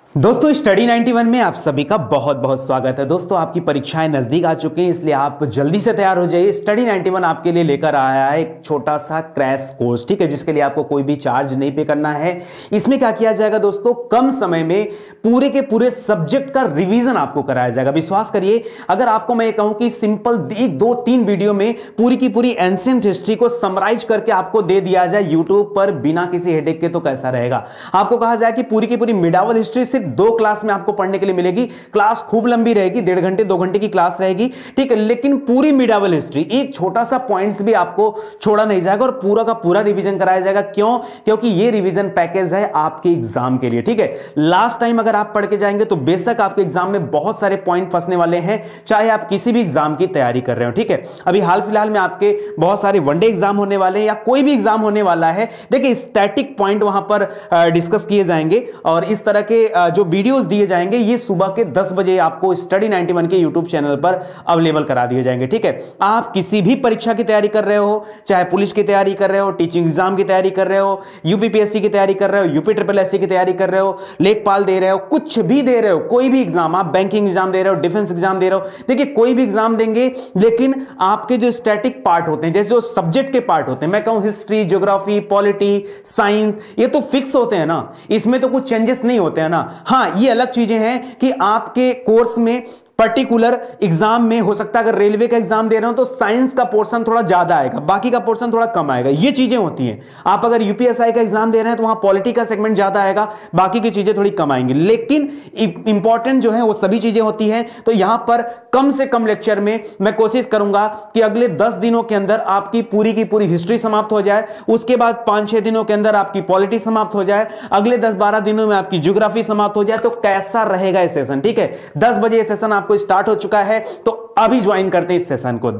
दोस्तों स्टडी 91 में आप सभी का बहुत बहुत स्वागत है। दोस्तों आपकी परीक्षाएं नजदीक आ चुकी हैं, इसलिए आप जल्दी से तैयार हो जाइए। स्टडी 91 आपके लिए लेकर आया है एक छोटा सा क्रैश कोर्स, ठीक है, जिसके लिए आपको कोई भी चार्ज नहीं पे करना है। इसमें क्या किया जाएगा दोस्तों, कम समय में पूरे के पूरे सब्जेक्ट का रिवीजन आपको कराया जाएगा। विश्वास करिए, अगर आपको मैं कहूं कि सिंपल एक दो तीन वीडियो में पूरी की पूरी एंशिएंट हिस्ट्री को समराइज करके आपको दे दिया जाए यूट्यूब पर बिना किसी हेडेक के, तो कैसा रहेगा। आपको कहा जाए कि पूरी की पूरी मिडावल हिस्ट्री सिर्फ 2 क्लास में आपको पढ़ने के लिए मिलेगी। क्लास खूब लंबी रहेगी, 1.5 घंटे 2 घंटे की क्लास रहेगी, ठीक है, लेकिन पूरी मिडावल हिस्ट्री एक छोटा सा पॉइंट्स भी आपको छोड़ा नहीं जाएगा और पूरा का पूरा रिवीजन कराया जाएगा। क्यों? क्योंकि ये रिवीजन पैकेज है आपके एग्जाम के लिए, ठीक है। लास्ट टाइम अगर आप पढ़ के जाएंगे तो बेशक आपके एग्जाम में बहुत सारे पॉइंट फंसने वाले हैं, चाहे आप किसी भी एग्जाम की तैयारी कर रहे हो, ठीक है। अभी हाल फिलहाल में आपके बहुत सारे वनडे एग्जाम होने वाले हैं या कोई भी एग्जाम होने वाला है, देखिए स्टैटिक पॉइंट वहां पर डिस्कस किए जाएंगे और इस तरह के जो वीडियोस दिए जाएंगे ये सुबह के 10 बजे आपको स्टडी 91 के यूट्यूब चैनल पर अवेलेबल करा दिए जाएंगे, ठीक है। आप किसी भी परीक्षा की तैयारी कर रहे हो, चाहे पुलिस की तैयारी कर रहे हो, टीचिंग एग्जाम की तैयारी कर रहे हो, यूपीपीएससी की तैयारी कर रहे हो, यूपी ट्रिपल एससी की तैयारी कर रहे हो, लेखपाल दे रहे हो, कुछ भी दे रहे हो, कोई भी एग्जाम, आप बैंकिंग एग्जाम दे रहे हो, डिफेंस एग्जाम दे रहे हो, देखिए कोई भी एग्जाम देंगे, लेकिन आपके जो स्टैटिक पार्ट होते हैं, जैसे जो सब्जेक्ट के पार्ट होते हैं, मैं कहूं हिस्ट्री, ज्योग्राफी, पॉलिटी, साइंस, ये तो फिक्स होते हैं ना, इसमें तो कुछ चेंजेस नहीं होते हैं ना। हां, ये अलग चीजें हैं कि आपके कोर्स में पर्टिकुलर एग्जाम में हो सकता है, अगर रेलवे का एग्जाम दे रहे हो तो साइंस का पोर्शन थोड़ा ज्यादा आएगा, बाकी का पोर्शन थोड़ा कम आएगा, ये चीजें होती हैं। आप अगर यूपीएसआई का एग्जाम दे रहे हैं तो वहां पॉलिटी का सेगमेंट ज्यादा आएगा, बाकी की चीजें थोड़ी कम आएंगी, लेकिन इंपॉर्टेंट जो है वो सभी चीजें होती हैं। तो यहां पर कम से कम लेक्चर में मैं कोशिश करूंगा कि अगले 10 दिनों के अंदर आपकी पूरी की पूरी हिस्ट्री समाप्त हो जाए, उसके बाद 5-6 दिनों के अंदर आपकी पॉलिटी समाप्त हो जाए, अगले 10-12 दिनों में आपकी ज्योग्राफी समाप्त हो जाए। तो कैसा रहेगा ये सेशन, ठीक है। 10 बजे ये सेशन आपको स्टार्ट हो चुका है, तो अभी ज्वाइन करते हैं इस सेशन को।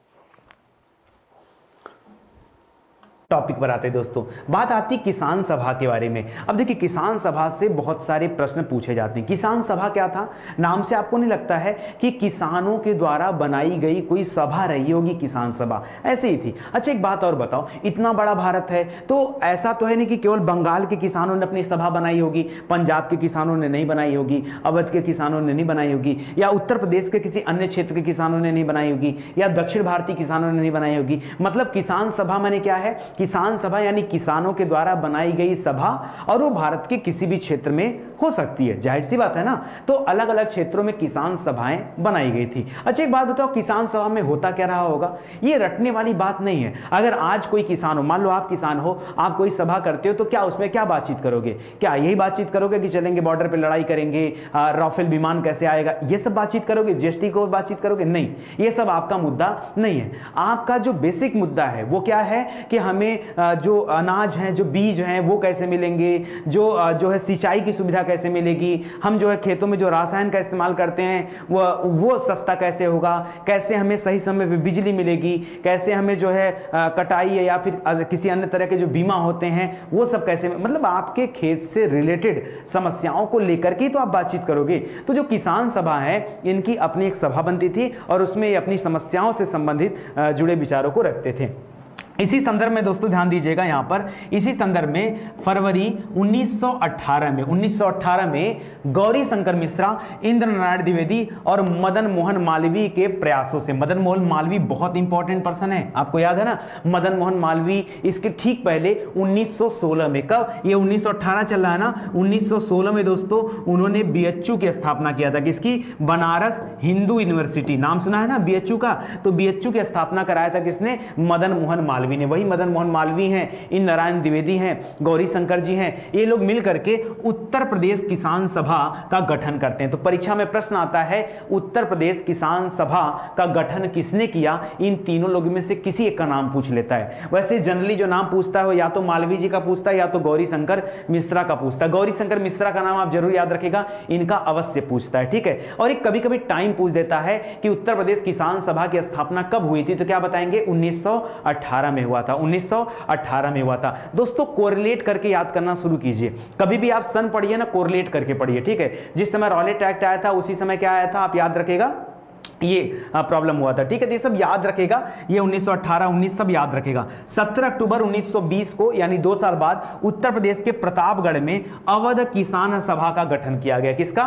टॉपिक पर आते हैं दोस्तों, बात आती किसान सभा के बारे में। अब देखिए किसान सभा से बहुत सारे प्रश्न पूछे जाते हैं। किसान सभा क्या था? नाम से आपको नहीं लगता है कि किसानों के द्वारा बनाई गई कोई सभा रही होगी किसान सभा? ऐसे ही थी। अच्छा एक बात और बताओ, इतना बड़ा भारत है तो ऐसा तो है नहीं कि केवल बंगाल के किसानों ने अपनी सभा बनाई होगी, पंजाब के किसानों ने नहीं बनाई होगी, अवध के किसानों ने नहीं बनाई होगी, या उत्तर प्रदेश के किसी अन्य क्षेत्र के किसानों ने नहीं बनाई होगी, या दक्षिण भारतीय किसानों ने नहीं बनाई होगी। मतलब किसान सभा माने क्या है? किसान सभा यानी किसानों के द्वारा बनाई गई सभा, और वो भारत के किसी भी क्षेत्र में हो सकती है, जाहिर सी बात है ना। तो अलग अलग क्षेत्रों में किसान सभाएं बनाई गई थी। अच्छा एक बात बताओ, किसान सभा में होता क्या रहा होगा? ये रटने वाली बात नहीं है। अगर आज कोई किसान हो, मान लो आप किसान हो, आप कोई सभा करते हो, तो क्या उसमें क्या बातचीत करोगे? क्या यही बातचीत करोगे कि चलेंगे बॉर्डर पे लड़ाई करेंगे, राफेल विमान कैसे आएगा, ये सब बातचीत करोगे? जीएसटी को बातचीत करोगे? नहीं, ये सब आपका मुद्दा नहीं है। आपका जो बेसिक मुद्दा है वो क्या है कि हमें जो अनाज हैं, जो बीज हैं वो कैसे मिलेंगे, जो है सिंचाई की सुविधा कैसे मिलेगी, हम जो है खेतों में जो रसायन का इस्तेमाल करते हैं वो सस्ता कैसे होगा, कैसे हमें सही समय पे बिजली मिलेगी, कैसे हमें जो है कटाई या फिर किसी अन्य तरह के जो बीमा होते हैं वो सब कैसे, मतलब आपके खेत से रिलेटेड समस्याओं को लेकर के तो आप बातचीत करोगे। तो जो किसान सभा है इनकी अपनी एक सभा बनती थी और उसमें अपनी समस्याओं से संबंधित जुड़े विचारों को रखते थे। इसी संदर्भ में दोस्तों ध्यान दीजिएगा, यहां पर इसी संदर्भ में फरवरी 1918 में गौरी शंकर मिश्रा, इंद्र नारायण द्विवेदी और मदन मोहन मालवीय के प्रयासों से, मदन मोहन मालवीय बहुत इंपॉर्टेंट पर्सन है, आपको याद है ना, मदन मोहन मालवीय, इसके ठीक पहले 1916 में, कब ये 1918 चल रहा है ना, 1916 में दोस्तों उन्होंने बीएचयू की स्थापना किया था। किसकी? बनारस हिंदू यूनिवर्सिटी, नाम सुना है ना बीएचयू का, तो बीएचयू की स्थापना कराया था किसने? मदन मोहन मालवीय ने। वही मदन मोहन मालवीय हैं, इन नारायण द्विवेदी हैं, गौरी शंकर जी हैं, ये लोग मिलकर के उत्तर प्रदेश किसान सभा का गठन करते हैं। तो परीक्षा में प्रश्न आता है उत्तर प्रदेश किसान सभा का गठन किसने किया? इन तीनों लोगों में से किसी एक का नाम पूछ लेता है। वैसे जनरली जो नाम पूछता है वो या तो मालवीय जी का पूछता है या तो गौरी शंकर मिश्रा का पूछता है। गौरी शंकर मिश्रा का नाम आप जरूर याद रखेगा, इनका अवश्य पूछता है, ठीक है। और एक कभी कभी टाइम पूछ देता है कि उत्तर प्रदेश किसान सभा की स्थापना कब हुई थी, तो क्या बताएंगे? 1918 में हुआ था, 1918 में हुआ था। दोस्तों कोरिलेट करके याद करना शुरू कीजिए, कभी भी आप सन पढ़िए ना, कोरिलेट करके पढ़िए, ठीक है। जिस समय रॉलेट एक्ट आया था उसी समय क्या आया था, आप याद रखेगा, ये प्रॉब्लम हुआ था। ठीक है, तो ये सब याद रखेगा, ये 1918 19 सब याद रखेगा। 17 अक्टूबर 1920 को यानी 2 साल बाद उत्तर प्रदेश के प्रतापगढ़ में अवध किसान सभा का गठन किया गया। किसका?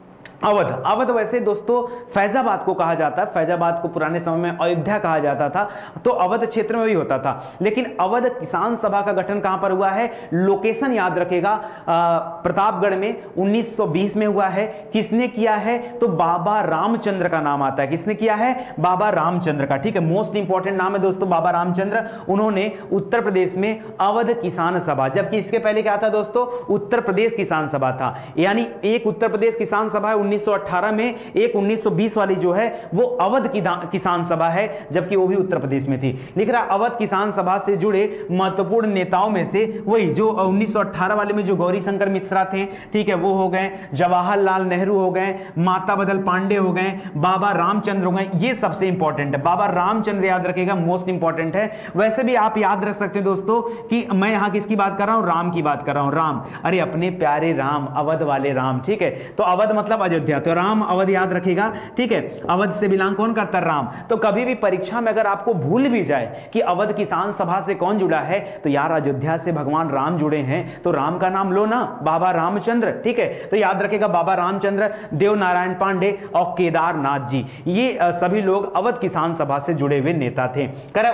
अवध। अवध वैसे दोस्तों फैजाबाद को कहा जाता है, फैजाबाद को पुराने समय में अयोध्या कहा जाता था, तो अवध क्षेत्र में भी होता था। लेकिन अवध किसान सभा का गठन कहां पर हुआ है? लोकेशन याद रखेगा, प्रतापगढ़ में 1920 में हुआ है। किसने किया है? तो बाबा रामचंद्र का नाम आता है। किसने किया है? बाबा रामचंद्र का। ठीक है, मोस्ट इंपॉर्टेंट नाम है दोस्तों बाबा रामचंद्र। उन्होंने उत्तर प्रदेश में अवध किसान सभा, जबकि इसके पहले क्या था दोस्तों? उत्तर प्रदेश किसान सभा था। यानी एक उत्तर प्रदेश किसान सभा है 1918 में, एक 1920 वाली जो है वो अवध किसान सभा है, जबकि वो भी उत्तर प्रदेश में थी। लिख रहा अवध किसान सभा से जुड़े महत्वपूर्ण नेताओं में से वही जो 1918 वाले में जो गौरी शंकर मिश्रा थे, ठीक है, वो हो गए, जवाहरलाल नेहरू हो गए, माता बदल पांडे हो गए, बाबा रामचंद्र हो गए। ये सबसे इंपॉर्टेंट है, बाबा रामचंद्र याद रखेगा, मोस्ट इंपॉर्टेंट है। वैसे भी आप याद रख सकते हैं दोस्तों कि मैं यहां किसकी बात कर रहा हूं? राम की बात कर रहा हूं। राम, अरे अपने प्यारे राम, अवध वाले राम। ठीक है, तो अवध मतलब अयोध्या, तो राम अवध याद रखेगा। ठीक है, अवध से बिलोंग कौन करता है? राम। तो कभी भी परीक्षा में अगर आपको भूल भी जाए कि अवध किसान सभा से कौन जुड़ा है, तो यार अयोध्या से भगवान राम जुड़े हैं, तो राम का नाम लो ना, बाबा रामचंद्र। ठीक है, तो याद रखेगा बाबा रामचंद्र, देव नारायण पांडे और केदारनाथ जी, ये सभी लोग अवध किसान सभा से जुड़े हुए नेता थे। कह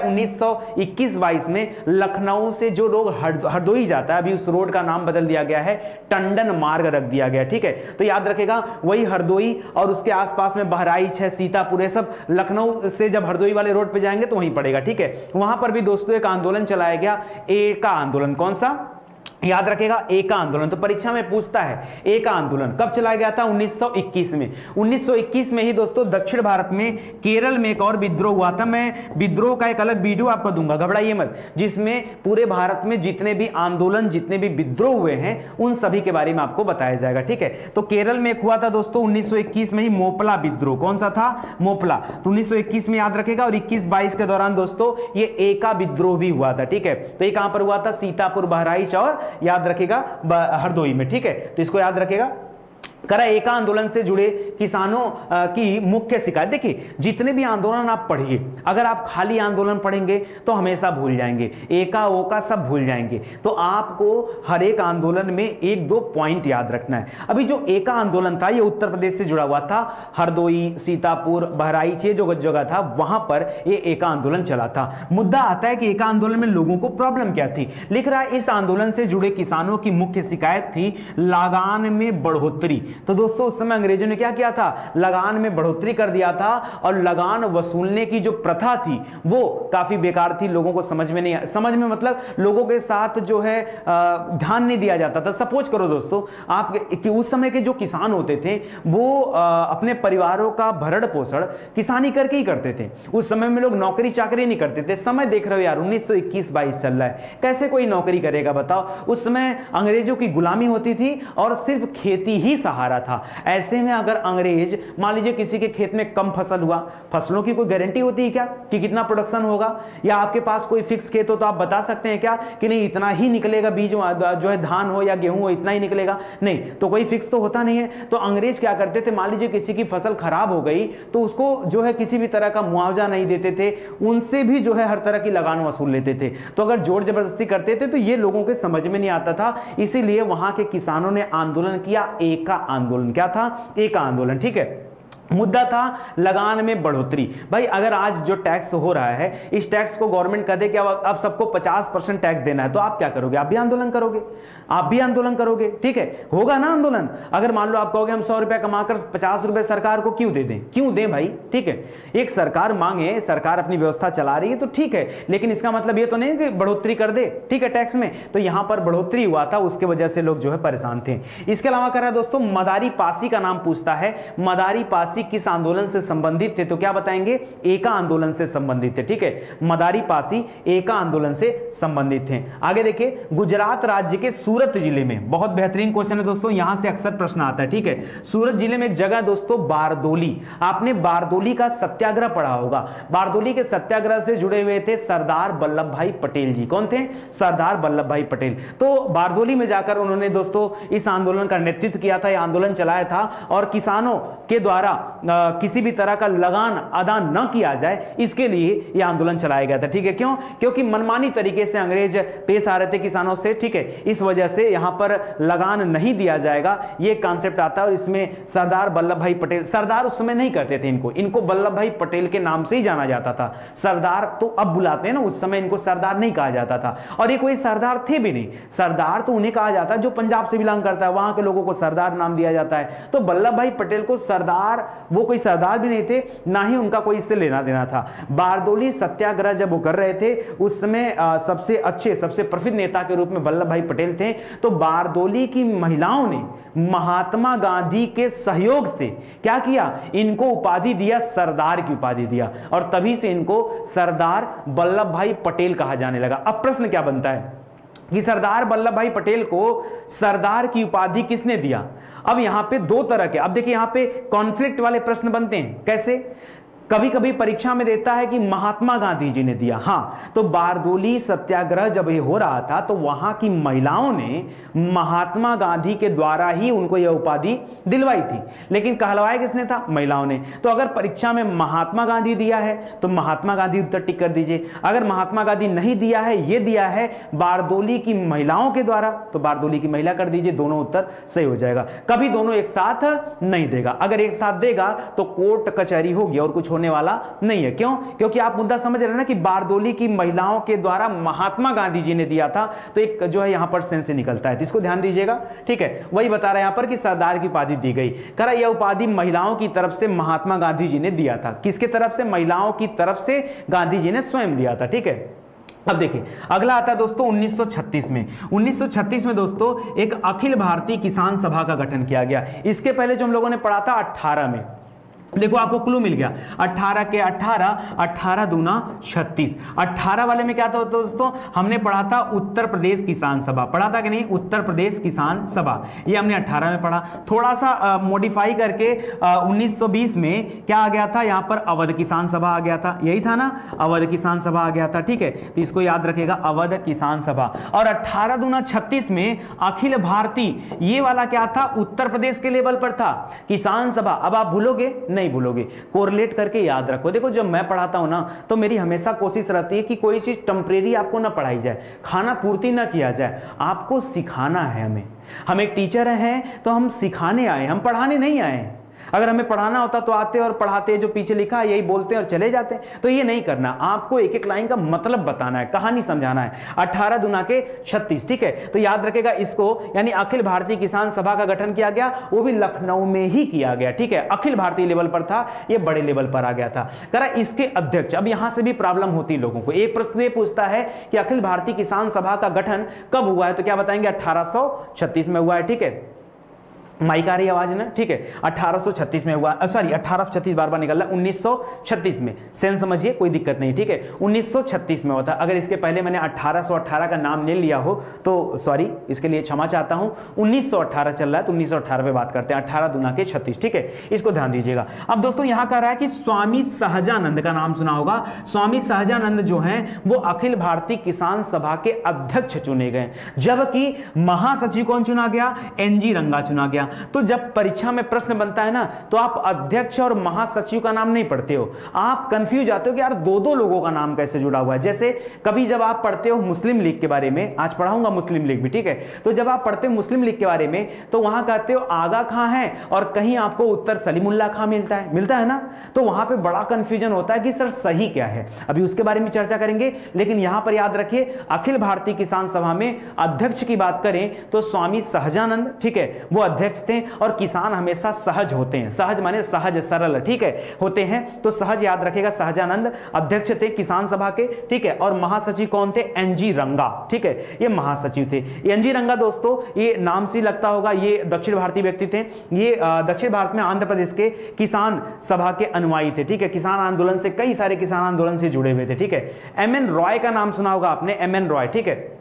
1921-22 में लखनऊ से जो लोग हरदोई जाता है, अभी उस रोड का नाम बदल दिया गया है, टंडन मार्ग रख दिया गया। ठीक है, तो याद रखेगा वही हरदोई और उसके आसपास में बहराइच है, सीतापुर है, सब लखनऊ से जब हरदोई वाले रोड पे जाएंगे तो वहीं पड़ेगा। ठीक है, वहां पर भी दोस्तों एक आंदोलन चलाया गया, एका आंदोलन। कौन सा? याद रखेगा, एका आंदोलन। तो परीक्षा में पूछता है एका आंदोलन कब चलाया गया था? 1921 में। 1921 में ही दोस्तों दक्षिण भारत में केरल में एक और विद्रोह हुआ था। मैं विद्रोह का एक अलग वीडियो आपको दूंगा, घबराइए मत, जिसमें पूरे भारत में जितने भी आंदोलन, जितने भी विद्रोह हुए हैं, उन सभी के बारे में आपको बताया जाएगा। ठीक है, तो केरल में एक हुआ था दोस्तों 1921 में ही मोपला विद्रोह। कौन सा था? मोपला। तो 1921 में याद रखेगा, और 21-22 के दौरान दोस्तों ये एका विद्रोह भी हुआ था। ठीक है, तो ये कहां पर हुआ था? सीतापुर, बहराइच और याद रखेगा हरदोई में। ठीक है, तो इसको याद रखेगा। करा एका आंदोलन से जुड़े किसानों की मुख्य शिकायत। देखिए जितने भी आंदोलन आप पढ़िए, अगर आप खाली आंदोलन पढ़ेंगे तो हमेशा भूल जाएंगे, एका ओका सब भूल जाएंगे। तो आपको हर एक आंदोलन में 1-2 पॉइंट याद रखना है। अभी जो एका आंदोलन था ये उत्तर प्रदेश से जुड़ा हुआ था, हरदोई, सीतापुर, बहराइच, ये जो जगह था वहां पर ये एका आंदोलन चला था। मुद्दा आता है कि एका आंदोलन में लोगों को प्रॉब्लम क्या थी। लिख रहा है इस आंदोलन से जुड़े किसानों की मुख्य शिकायत थी लगान में बढ़ोतरी। तो दोस्तों उस समय अंग्रेजों ने क्या किया था? लगान में बढ़ोतरी कर दिया था, और लगान वसूलने की जो प्रथा थी वो काफी बेकार थी, लोगों को समझ में नहीं, समझ में मतलब लोगों के साथ जो है ध्यान नहीं दिया जाता था। सपोज करो दोस्तों आप कि उस समय के जो किसान होते थे वो अपने परिवारों का भरण पोषण किसानी करके ही करते थे। उस समय में लोग नौकरी चाकरी नहीं करते थे। समय देख रहे हो यार 1921-22 चल रहा है, कैसे कोई नौकरी करेगा बताओ। उस समय अंग्रेजों की गुलामी होती थी और सिर्फ खेती ही सहारा था। ऐसे में अगर अंग्रेज मान लीजिए किसी के खेत में कम फसल हुआ, फसलों की कोई गारंटी होती है क्या कि कितना प्रोडक्शन होगा? या आपके पास कोई फिक्स खेत हो तो आप बता सकते हैं क्या कि नहीं इतना ही निकलेगा, बीज जो है धान हो या गेहूं हो इतना ही निकलेगा? नहीं, तो कोई फिक्स तो होता नहीं है। तो अंग्रेज क्या करते थे, मान लीजिए किसी की फसल खराब हो गई तो उसको जो है किसी भी तरह का मुआवजा नहीं देते थे, उनसे भी जो है हर तरह की लगान वसूल लेते थे। तो अगर जोर जबरदस्ती करते थे तो ये लोगों के समझ में नहीं आता था, इसीलिए वहां के किसानों ने आंदोलन किया, एका आंदोलन। क्या था? एका आंदोलन। ठीक है, मुद्दा था लगान में बढ़ोतरी। भाई अगर आज जो टैक्स हो रहा है इस टैक्स को गवर्नमेंट कह दे कि अब सबको 50% टैक्स देना है, तो आप क्या करोगे? आप भी आंदोलन करोगे, आप भी आंदोलन करोगे। ठीक है, होगा ना आंदोलन। अगर मान लो आप कहोगे हम 100 रुपए कमाकर 50 रुपए सरकार को क्यों दे दें? क्यों दें भाई? ठीक है, एक सरकार मांगे, सरकार अपनी व्यवस्था चला रही है तो ठीक है, लेकिन इसका मतलब ये तो नहीं कि बढ़ोतरी कर दे। ठीक है, टैक्स में तो यहां पर बढ़ोतरी हुआ था, उसके वजह से लोग जो है परेशान थे। इसके अलावा कर रहा है दोस्तों मदारी पासी का नाम पूछता है, मदारी पासी किस आंदोलन से संबंधित थे? तो क्या बताएंगे? एका आंदोलन से संबंधित थे। ठीक है, मदारी पासी एका आंदोलन से संबंधित थे। आगे देखिए गुजरात राज्य के सूरत जिले में, बहुत बेहतरीन क्वेश्चन है दोस्तों, यहां से अक्सर प्रश्न आता है। ठीक है, सूरत जिले में एक जगह दोस्तों बारदोली, आपने बारदोली का सत्याग्रह पढ़ा होगा। बारदोली के सत्याग्रह से जुड़े हुए थे सरदार वल्लभ भाई पटेल जी। कौन थे? सरदार वल्लभ भाई पटेल। तो बारदोली में जाकर उन्होंने दोस्तों इस आंदोलन का नेतृत्व किया था, यह आंदोलन चलाया था और किसानों के द्वारा किसी भी तरह का लगान अदा न किया जाए, इसके लिए यह आंदोलन चलाया गया था। ठीक है, क्यों? क्योंकि मनमानी तरीके से अंग्रेज पेश आ रहे थे किसानों से। ठीक है, इस वजह से यहां पर लगान नहीं दिया जाएगा, यह कॉन्सेप्ट आता है। और इसमें सरदार वल्लभ भाई पटेल, सरदार उस समय नहीं कहते थे इनको वल्लभ भाई पटेल के नाम से ही जाना जाता था। सरदार तो अब बुलाते हैं ना, उस समय इनको सरदार नहीं कहा जाता था। और ये कोई सरदार थे भी नहीं, सरदार तो उन्हें कहा जाता है जो पंजाब से बिलोंग करता है, वहां के लोगों को सरदार नाम दिया जाता है। तो वल्लभ भाई पटेल को सरदार, वो कोई सरदार भी नहीं थे, ना ही उनका कोई इससे लेना देना था। बारदोली सत्याग्रह जब वो कर रहे थे, उस समय सबसे अच्छे, सबसे प्रसिद्ध नेता के रूप में वल्लभ भाई पटेल थे। तो बारदोली की महिलाओं ने महात्मा गांधी के सहयोग से क्या किया, इनको उपाधि दिया, सरदार की उपाधि दिया, और तभी से इनको सरदार वल्लभ भाई पटेल कहा जाने लगा। अब प्रश्न क्या बनता है कि सरदार वल्लभ भाई पटेल को सरदार की उपाधि किसने दिया? अब यहां पे दो तरह के, अब देखिए यहां पे कॉन्फ्लिक्ट वाले प्रश्न बनते हैं। कैसे? कभी कभी परीक्षा में देता है कि महात्मा गांधी जी ने दिया। हां, तो बारदोली सत्याग्रह जब ये हो रहा था तो वहां की महिलाओं ने महात्मा गांधी के द्वारा ही उनको यह उपाधि दिलवाई थी, लेकिन कहलवाया किसने था? महिलाओं ने। तो अगर परीक्षा में महात्मा गांधी दिया है तो महात्मा गांधी उत्तर टिक कर दीजिए। अगर महात्मा गांधी नहीं दिया है, ये दिया है बारदोली की महिलाओं के द्वारा, तो बारदोली की महिला कर दीजिए, दोनों उत्तर सही हो जाएगा। कभी दोनों एक साथ नहीं देगा, अगर एक साथ देगा तो कोर्ट कचहरी होगी और कुछ होने वाला नहीं है। क्यों? क्योंकि आप मुद्दा समझ रहे हैं ना कि बारदोली की महिलाओं के द्वारा महात्मा गांधी जी ने दिया था, तो एक जो है यहां पर सेंस से निकलता है, तो इसको ध्यान दीजिएगा। ठीक है, वही बता रहे हैं यहां पर कि सरदार की उपाधि दी गई। कह रहा यह उपाधि महिलाओं की तरफ से महात्मा गांधी जी ने दिया था। किसके तरफ से? महिलाओं की तरफ से गांधी जी ने स्वयं दिया था। ठीक है, अब देखिए अगला आता है दोस्तों 1936 में। 1936 में दोस्तों एक अखिल भारतीय किसान सभा का गठन किया गया। इसके पहले जो हम लोगों ने पढ़ा था 18 में, देखो आपको क्लू मिल गया, 18 के 18, 18 दूना 36। 18 वाले में क्या था दोस्तों? हमने पढ़ा था उत्तर प्रदेश किसान सभा, पढ़ा था कि नहीं? उत्तर प्रदेश किसान सभा, ये हमने 18 में पढ़ा। थोड़ा सा मॉडिफाई करके 1920 में क्या आ गया था? यहां पर अवध किसान सभा आ गया था, यही था ना, अवध किसान सभा आ गया था। ठीक है, तो इसको याद रखेगा, अवध किसान सभा। और 18 दूना 36 में अखिल भारतीय, ये वाला क्या था? उत्तर प्रदेश के लेवल पर था किसान सभा। अब आप भूलोगे नहीं भूलोगे, कोरिलेट करके याद रखो। देखो जब मैं पढ़ाता हूं ना तो मेरी हमेशा कोशिश रहती है कि कोई चीज टेम्परेरी आपको ना पढ़ाई जाए, खाना पूर्ति ना किया जाए, आपको सिखाना है। हम एक टीचर हैं तो हम सिखाने आए, हम पढ़ाने नहीं आए हैं। अगर हमें पढ़ाना होता तो आते और पढ़ाते, जो पीछे लिखा है यही बोलते और चले जाते। तो ये नहीं करना, आपको एक एक लाइन का मतलब बताना है, कहानी समझाना है। 18 दूना के 36। ठीक है, तो याद रखेगा इसको, यानी अखिल भारतीय किसान सभा का गठन किया गया, वो भी लखनऊ में ही किया गया। ठीक है, अखिल भारतीय लेवल पर था, ये बड़े लेवल पर आ गया था। करा इसके अध्यक्ष, अब यहां से भी प्रॉब्लम होती है लोगों को। एक प्रश्न ये पूछता है कि अखिल भारतीय किसान सभा का गठन कब हुआ है, तो क्या बताएंगे? 1836 में हुआ है। ठीक है, माइक आ रही आवाज ना? ठीक है, 1836 में हुआ, सॉरी 1836 बार बार निकल रहा है, 1936 में। सेंस समझिए, कोई दिक्कत नहीं। ठीक है, 1936 में हुआ था। अगर इसके पहले मैंने 1818 का नाम ले लिया हो तो सॉरी, इसके लिए क्षमा चाहता हूं। 1918 चल रहा है तो 1918 पे बात करते हैं, 18 दूना के 36। ठीक है, इसको ध्यान दीजिएगा। अब दोस्तों यहां कह रहा है कि स्वामी सहजानंद का नाम सुना होगा। स्वामी सहजानंद जो हैं वो अखिल भारतीय किसान सभा के अध्यक्ष चुने गए, जबकि महासचिव कौन चुना गया? एनजी रंगा चुना गया। तो जब परीक्षा में प्रश्न बनता है ना तो आप अध्यक्ष और महासचिव का नाम नहीं पढ़ते हो, आप कंफ्यूज आते हो कि यार दो दो लोगों का नाम कैसे जुड़ा हुआ है। जैसे कभी जब आप पढ़ते हो मुस्लिम लीग के बारे में, आज पढ़ाऊंगा मुस्लिम लीग भी। ठीक है, तो जब आप पढ़ते हो मुस्लिम लीग के बारे में तो वहां कहते हो आगा खां है और कहीं आपको उत्तर सलीमुल्लाह खां मिलता है ना, तो वहां पे बड़ा कंफ्यूजन होता है कि सर सही क्या है। अभी उसके बारे में चर्चा करेंगे, लेकिन यहां पर याद रखिए अखिल भारतीय किसान सभा में अध्यक्ष की बात करें तो स्वामी सहजानंद, ठीक है, वो अध्यक्ष थे। और किसान हमेशा सहज होते हैं, सहज माने सहज सरल, ठीक है, होते हैं, तो सहज याद रखेगा। सहजानंद अध्यक्ष थे किसान सभा के, ठीक है, और महासचिव कौन थे? एनजी रंगा, ठीक है, ये महासचिव थे। एनजी रंगा दोस्तों ये नाम से लगता होगा, ये दक्षिण भारतीय व्यक्ति थे। ये दक्षिण भारत में आंध्र प्रदेश के किसान सभा के अनुयायी थे, ठीक है, किसान आंदोलन से, कई सारे किसान आंदोलन से जुड़े हुए थे, ठीक है। एमएन रॉय का नाम सुना होगा आपने, एमएन रॉय, ठीक है,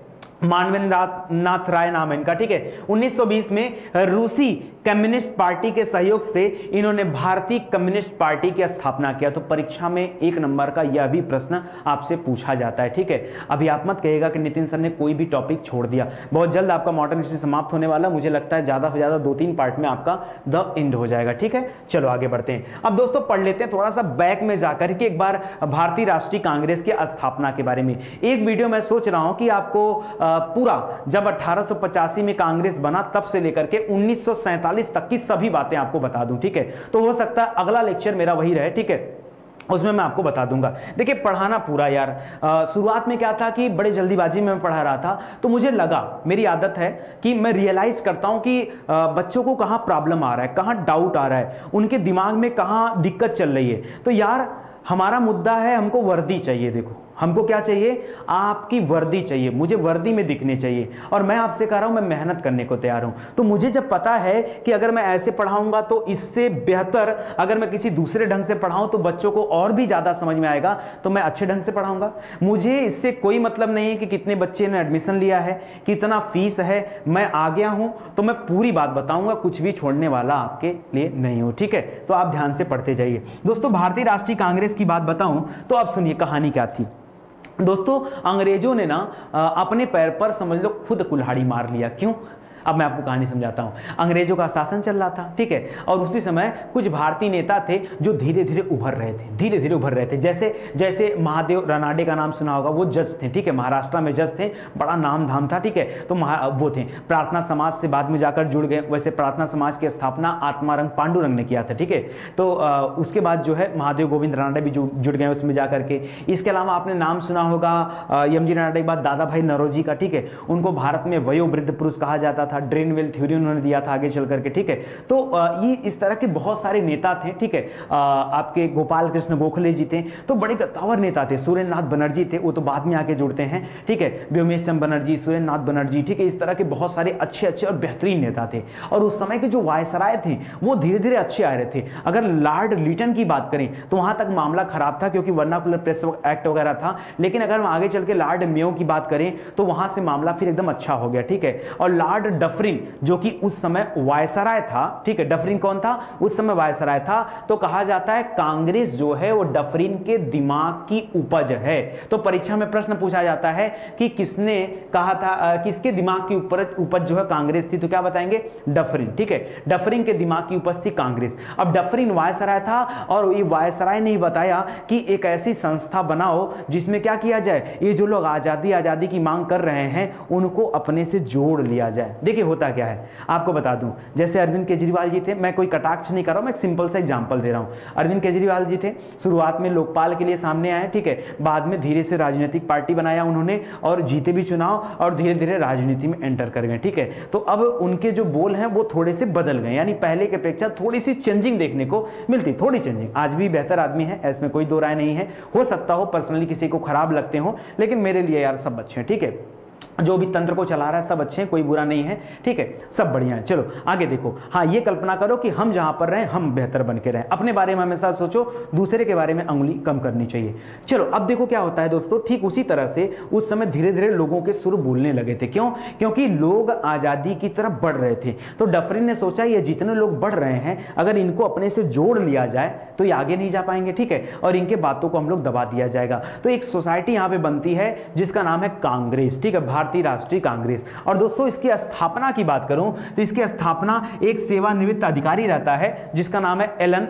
मानवेंद्र नाथ राय नाम है इनका, ठीक है। 1920 में रूसी कम्युनिस्ट पार्टी के सहयोग से इन्होंने भारतीय कम्युनिस्ट पार्टी की स्थापना किया। तो परीक्षा में 1 नंबर का यह भी प्रश्न आपसे पूछा जाता है, ठीक है। अभी आप मत कहिएगा कि नितिन सर ने कोई भी टॉपिक छोड़ दिया। बहुत जल्द आपका मॉडर्न हिस्ट्री समाप्त होने वाला, मुझे लगता है ज्यादा से ज्यादा 2-3 पार्ट में आपका द एंड हो जाएगा, ठीक है। चलो आगे बढ़ते हैं। अब दोस्तों पढ़ लेते हैं थोड़ा सा बैक में जाकर के एक बार भारतीय राष्ट्रीय कांग्रेस की स्थापना के बारे में। एक वीडियो मैं सोच रहा हूं कि आपको पूरा जब 1885 में कांग्रेस बना तब से लेकर के 1947 तक की सभी बातें आपको बता दूं, ठीक है। तो हो सकता है अगला लेक्चर मेरा वही रहे, ठीक है, उसमें मैं आपको बता दूंगा। देखिए पढ़ाना पूरा यार, शुरुआत में क्या था कि बड़े जल्दीबाजी में मैं पढ़ा रहा था, तो मुझे लगा, मेरी आदत है कि मैं रियलाइज करता हूं कि बच्चों को कहां प्रॉब्लम आ रहा है, कहां डाउट आ रहा है, उनके दिमाग में कहां दिक्कत चल रही है। तो यार हमारा मुद्दा है, हमको वर्दी चाहिए। देखो हमको क्या चाहिए, आपकी वर्दी चाहिए, मुझे वर्दी में दिखने चाहिए। और मैं आपसे कह रहा हूं मैं मेहनत करने को तैयार हूं। तो मुझे जब पता है कि अगर मैं ऐसे पढ़ाऊंगा तो इससे बेहतर अगर मैं किसी दूसरे ढंग से पढ़ाऊं तो बच्चों को और भी ज्यादा समझ में आएगा, तो मैं अच्छे ढंग से पढ़ाऊंगा। मुझे इससे कोई मतलब नहीं है कि कितने बच्चे ने एडमिशन लिया है, कितना फीस है। मैं आ गया हूं तो मैं पूरी बात बताऊंगा, कुछ भी छोड़ने वाला आपके लिए नहीं हो, ठीक है। तो आप ध्यान से पढ़ते जाइए। दोस्तों भारतीय राष्ट्रीय कांग्रेस की बात बताऊं तो अब सुनिए कहानी क्या थी। दोस्तों अंग्रेजों ने ना अपने पैर पर समझ लो खुद कुल्हाड़ी मार लिया। क्यों? अब मैं आपको कहानी समझाता हूं। अंग्रेजों का शासन चल रहा था, ठीक है, और उसी समय कुछ भारतीय नेता थे जो धीरे धीरे उभर रहे थे, धीरे धीरे उभर रहे थे। जैसे महादेव रानाडे का नाम सुना होगा, वो जज थे, ठीक है, महाराष्ट्र में जज थे, बड़ा नाम धाम था, ठीक है। तो वो थे, प्रार्थना समाज से बाद में जाकर जुड़ गए। वैसे प्रार्थना समाज की स्थापना आत्मारंग पांडुरंग ने किया था, ठीक है। तो उसके बाद जो है महादेव गोविंद रानाडे भी जुड़ गए उसमें जाकर के। इसके अलावा आपने नाम सुना होगा यमजी रानाडे के बाद दादा भाई नौरोजी का, ठीक है। उनको भारत में वयोवृद्ध पुरुष कहा जाता था। ड्रेनवेल थ्योरी उन्होंने दिया था आगे चल करके, ठीक है। तो ये इस तरह के बहुत सारे नेता थे, ठीक है। आपके गोपाल कृष्ण गोखले जी थे, तो बड़े कद्दावर नेता थे। सुरेंद्र नाथ बनर्जी थे, वो तो बाद में आके जुड़ते हैं, ठीक है। व्योमेश चंद्र बनर्जी, सुरेंद्र नाथ बनर्जी, ठीक है। इस तरह के बहुत सारे अच्छे अच्छे और बेहतरीन नेता थे। और उस समय के जो वायसराय थे वो धीरे धीरे अच्छे आ रहे थे। अगर लॉर्ड लिटन की बात करें तो वहां तक मामला खराब था क्योंकि वर्नाकुलर प्रेस एक्ट वगैरह था। लेकिन अगर हम आगे चल के लॉर्ड मेयो की बात करें तो वहां से मामला फिर एकदम अच्छा हो गया, ठीक है। और लॉर्ड डफरिन जो कि उस समय वायसराय था, ठीक है। डफरिन कौन था? उस समय वायसराय था। तो कहा जाता है कांग्रेस जो है वो डफरिन के दिमाग की उपज है। तो परीक्षा में प्रश्न पूछा जाता है कि किसने कहा था, किसके दिमाग की उपज जो है कांग्रेस थी, तो क्या बताएंगे? डफरिन, ठीक है। डफरिन के दिमाग की उपज थी कांग्रेस। अब डफरिन वायसराय था और ये वायसराय ने बताया कि एक ऐसी संस्था बनाओ जिसमें क्या किया जाए, ये जो लोग आजादी की मांग कर रहे हैं उनको अपने से जोड़ लिया जाए। देखिए होता क्या है आपको बता दूं, जैसे अरविंद केजरीवाल जी थे, मैं कोई कटाक्ष नहीं कर रहा हूं, मैं एक सिंपल सा एग्जांपल दे रहा हूं। अरविंद केजरीवाल जी थे, शुरुआत में लोकपाल के लिए सामने आए, ठीक है। बाद में धीरे से राजनीतिक पार्टी बनाया उन्होंने और जीते भी चुनाव और धीरे धीरे राजनीति में एंटर कर गए, ठीक है। तो अब उनके जो बोल हैं वो थोड़े से बदल गए, यानी पहले की अपेक्षा थोड़ी सी चेंजिंग देखने को मिलती, थोड़ी चेंजिंग। आज भी बेहतर आदमी है, इसमें कोई दो राय नहीं है। हो सकता हो पर्सनली किसी को खराब लगते हो, लेकिन मेरे लिए यार सब अच्छे हैं, ठीक है। जो भी तंत्र को चला रहा है सब अच्छे हैं, कोई बुरा नहीं है, ठीक है, सब बढ़िया है। चलो आगे देखो। हाँ, ये कल्पना करो कि हम जहां पर रहें हम बेहतर बन के रहें। अपने बारे में हमेशा सोचो, दूसरे के बारे में उंगली कम करनी चाहिए। चलो अब देखो क्या होता है दोस्तों, ठीक उसी तरह से उस समय धीरे धीरे लोगों के सुर बोलने लगे थे। क्यों? क्योंकि लोग आजादी की तरफ बढ़ रहे थे। तो डफरिन ने सोचा ये जितने लोग बढ़ रहे हैं अगर इनको अपने से जोड़ लिया जाए तो ये आगे नहीं जा पाएंगे, ठीक है, और इनके बातों को हम लोग दबा दिया जाएगा। तो एक सोसाइटी यहां पे बनती है जिसका नाम है कांग्रेस, ठीक है, भारतीय राष्ट्रीय कांग्रेस। और दोस्तों इसकी स्थापना की बात करूं तो इसकी स्थापना एक सेवानिवृत्त अधिकारी रहता है जिसका नाम है एलन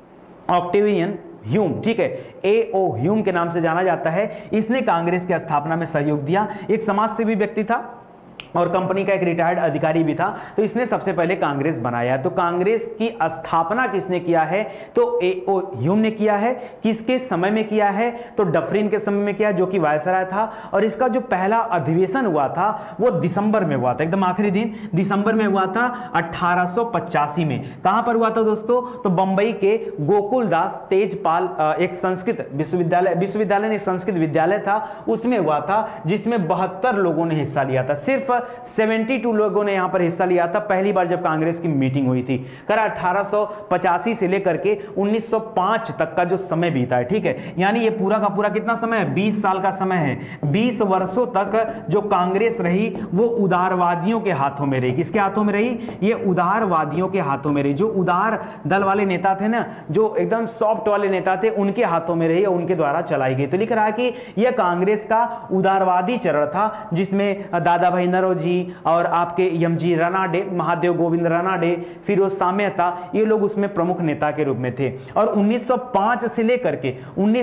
ऑक्टेवियन ह्यूम, ठीक है, A.O. ह्यूम के नाम से जाना जाता है। इसने कांग्रेस की स्थापना में सहयोग दिया। एक समाजसेवी व्यक्ति था और कंपनी का एक रिटायर्ड अधिकारी भी था। तो इसने सबसे पहले कांग्रेस बनाया। तो कांग्रेस की स्थापना किसने किया है? तो A.O. ह्यूम ने किया है। किसके समय में किया है? तो डफरिन के समय में किया, जो कि वायसराय था। और इसका जो पहला अधिवेशन हुआ था वो दिसंबर में हुआ था, एकदम आखिरी दिन दिसंबर में हुआ था 1885 में। कहां पर हुआ था दोस्तों? तो बंबई के गोकुलदास तेजपाल एक संस्कृत विश्वविद्यालय ने एक संस्कृत विद्यालय था, उसमें हुआ था, जिसमें 72 लोगों ने हिस्सा लिया था। सिर्फ 72 लोगों ने यहां पर हिस्सा लिया था पहली बार जब कांग्रेस की मीटिंग हुई थी। करा 1885 से लेकर के 1905 तक का जो समय बीता है, ठीक है, यानी ये पूरा का पूरा कितना समय है, 20 साल का समय है। 20 वर्षों तक जो कांग्रेस रही वो उदारवादियों के हाथों में रही। किसके हाथों में रही, ये उदारवादियों के हाथों में रही। जो उदार दल वाले नेता थे ना, जो एकदम सॉफ्ट वाले नेता थे, उनके हाथों में रही और उनके द्वारा चलाई गई। तो लिख रहा है कि यह कांग्रेस का उदारवादी चरण था, जिसमें दादा भाई नौरोजी और आपके यमजी रानाडे, महादेव गोविंद रानाडे, फिरोज शाह मेहता, ये लोग उसमें प्रमुख नेता के रूप में थे। और 1905 से लेकर के